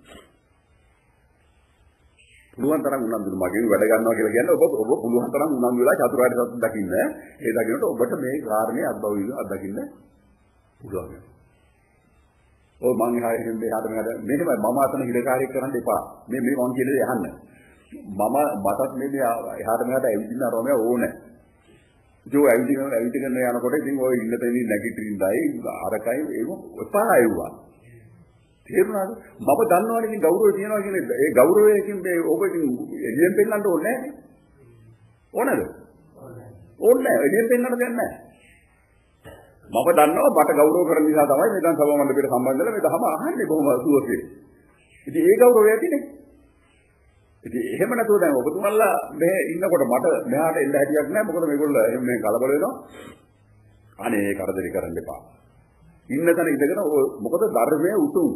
පුළුවන් තරම් උනන්දු මගේ වැඩ ගන්නවා කියලා කියන්නේ ඔබ ඔබ පුළුවන් තරම් උනන්දු වෙලා චතුරාර්ය සත්‍ය දකින්න. ඒ දකින්නට ඔබට මේ කාරණේ අත්භවීව අත්දකින්න පුළුවන්. ඔය මං එහාට මෙහාට මෙහාට මෙහෙම මම අතන හිලකාරී කරන්න එපා. මේ මේ මං කියන්නේ අහන්න. මම මටත් මේ එහාට මෙහාට ඇවිදින්න ආරෝමය ඕනේ. ජෝ ඇවිදින ඇවිදින යනකොට ඉතින් ඔය ඉන්න තැනින් නැගිටින්නයි අරකයි ඒක එපා ආයුවා. තේරුණාද? මම දන්නවනේ ඉතින් ගෞරවය තියනවා කියන්නේ ඒ ගෞරවයෙන් මේ ඕක ඉතින් එළියෙන් පෙන්නන්න ඕනේ නැහැ. ඕනද? ඕනේ නැහැ. එළියෙන් පෙන්නන්න දෙයක් නැහැ. මම දන්නවා මට ගෞරව කරන නිසා තමයි මේ දැන් සභා මණ්ඩපයට සම්බන්ධ වෙලා මේ දහම අහන්නේ බොහොම සුවසේ. ඉතින් ඒ ගෞරවය ඇතිනේ. ඉතින් එහෙම නැතුව දැන් ඔබතුමන්ලා මේ ඉන්නකොට මට මෙහාට එන්න හැටියක් නැහැ. මොකද මේගොල්ලෝ එහෙම මේ කලබල වෙනවා. අනේ කරදරේ කරන්න එපා. ඉන්න තැන ඉඳගෙන මොකද ධර්මයේ උතුම්.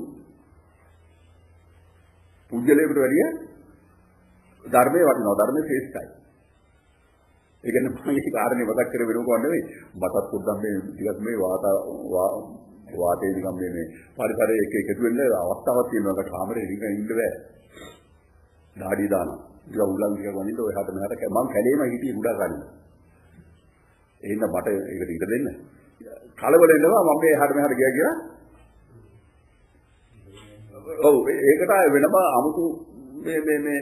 පුජ්‍යලයකට වැඩිය ධර්මයේ වටිනවා. ධර්මයේ ශ්‍රේෂ්ඨයි. ඒ කියන්නේ මම මේ කාරණේ මතක් කර වෙනකොට නෙවෙයි. මතක් පොඩ්ඩක් මේ ටිකක් මේ වාත වාතයේ නිකම් මේ මේ පරිසරයේ එක එකතු වෙන්න අවස්ථාවක් තියෙනවා. කාමරේ නිකන් ඉන්න බෑ. ඩාඩි දානවා. ඉතින් උලන් ටික වනින්න ඔය හත මෙහාට මම කැලේම හිටියේ උඩ ගන්න. එහෙනම් මට ඒකට ඉඩ දෙන්න. කලබල වෙනවා මම මේ එහාට මෙහාට ගියා කියලා. ඔව් ඒකට වෙනම 아무තු මේ මේ මේ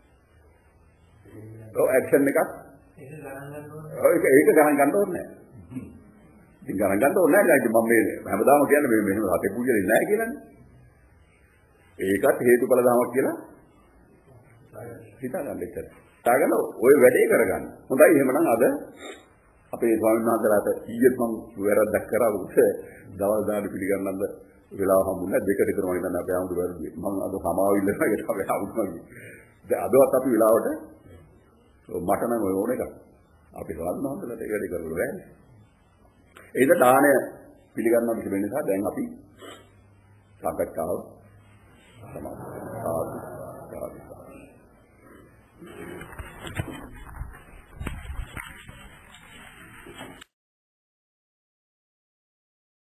ඔව් ඇක්ෂන් එකක් ඒක ඒක ගණන් ගන්න ඕනේ නැහැ. ඉතින් ගණන් ගන්න ඕනේ නැහැ. මම මේ හැමදාම කියන්නේ මේ මෙහෙම හතේ පුජ්‍යලේ නැහැ කියලානේ. ඒකත් හේතුඵල ධමයක් කියලා හිතා ගන්න එච්චර. හිතාගෙන ඔය වැඩේ කරගන්න. හොඳයි එහෙමනම් අද අපේ ස්වාමීන් වහන්සේලාට ඊයේත් මම වැරද්දක් කරා උස දවල් දාන්න පිළිගන්නන්න වෙලාව හම්බුනේ දෙක දෙක මම හිතන්නේ අපේ ආමුදු වැරදි මම අද සමාව ඉල්ලනවා ඒක අපේ ආමුදුමගේ දැන් අදවත් අපි වෙලාවට මට නම් ඔය ඕන එක අපි ස්වාමීන් වහන්සේලාට ඒක වැඩි කරලා බෑනේ ඒක දාණය පිළිගන්නවා කිසි වෙන නිසා දැන් අපි සාකච්ඡාව සමාප්ත කරනවා.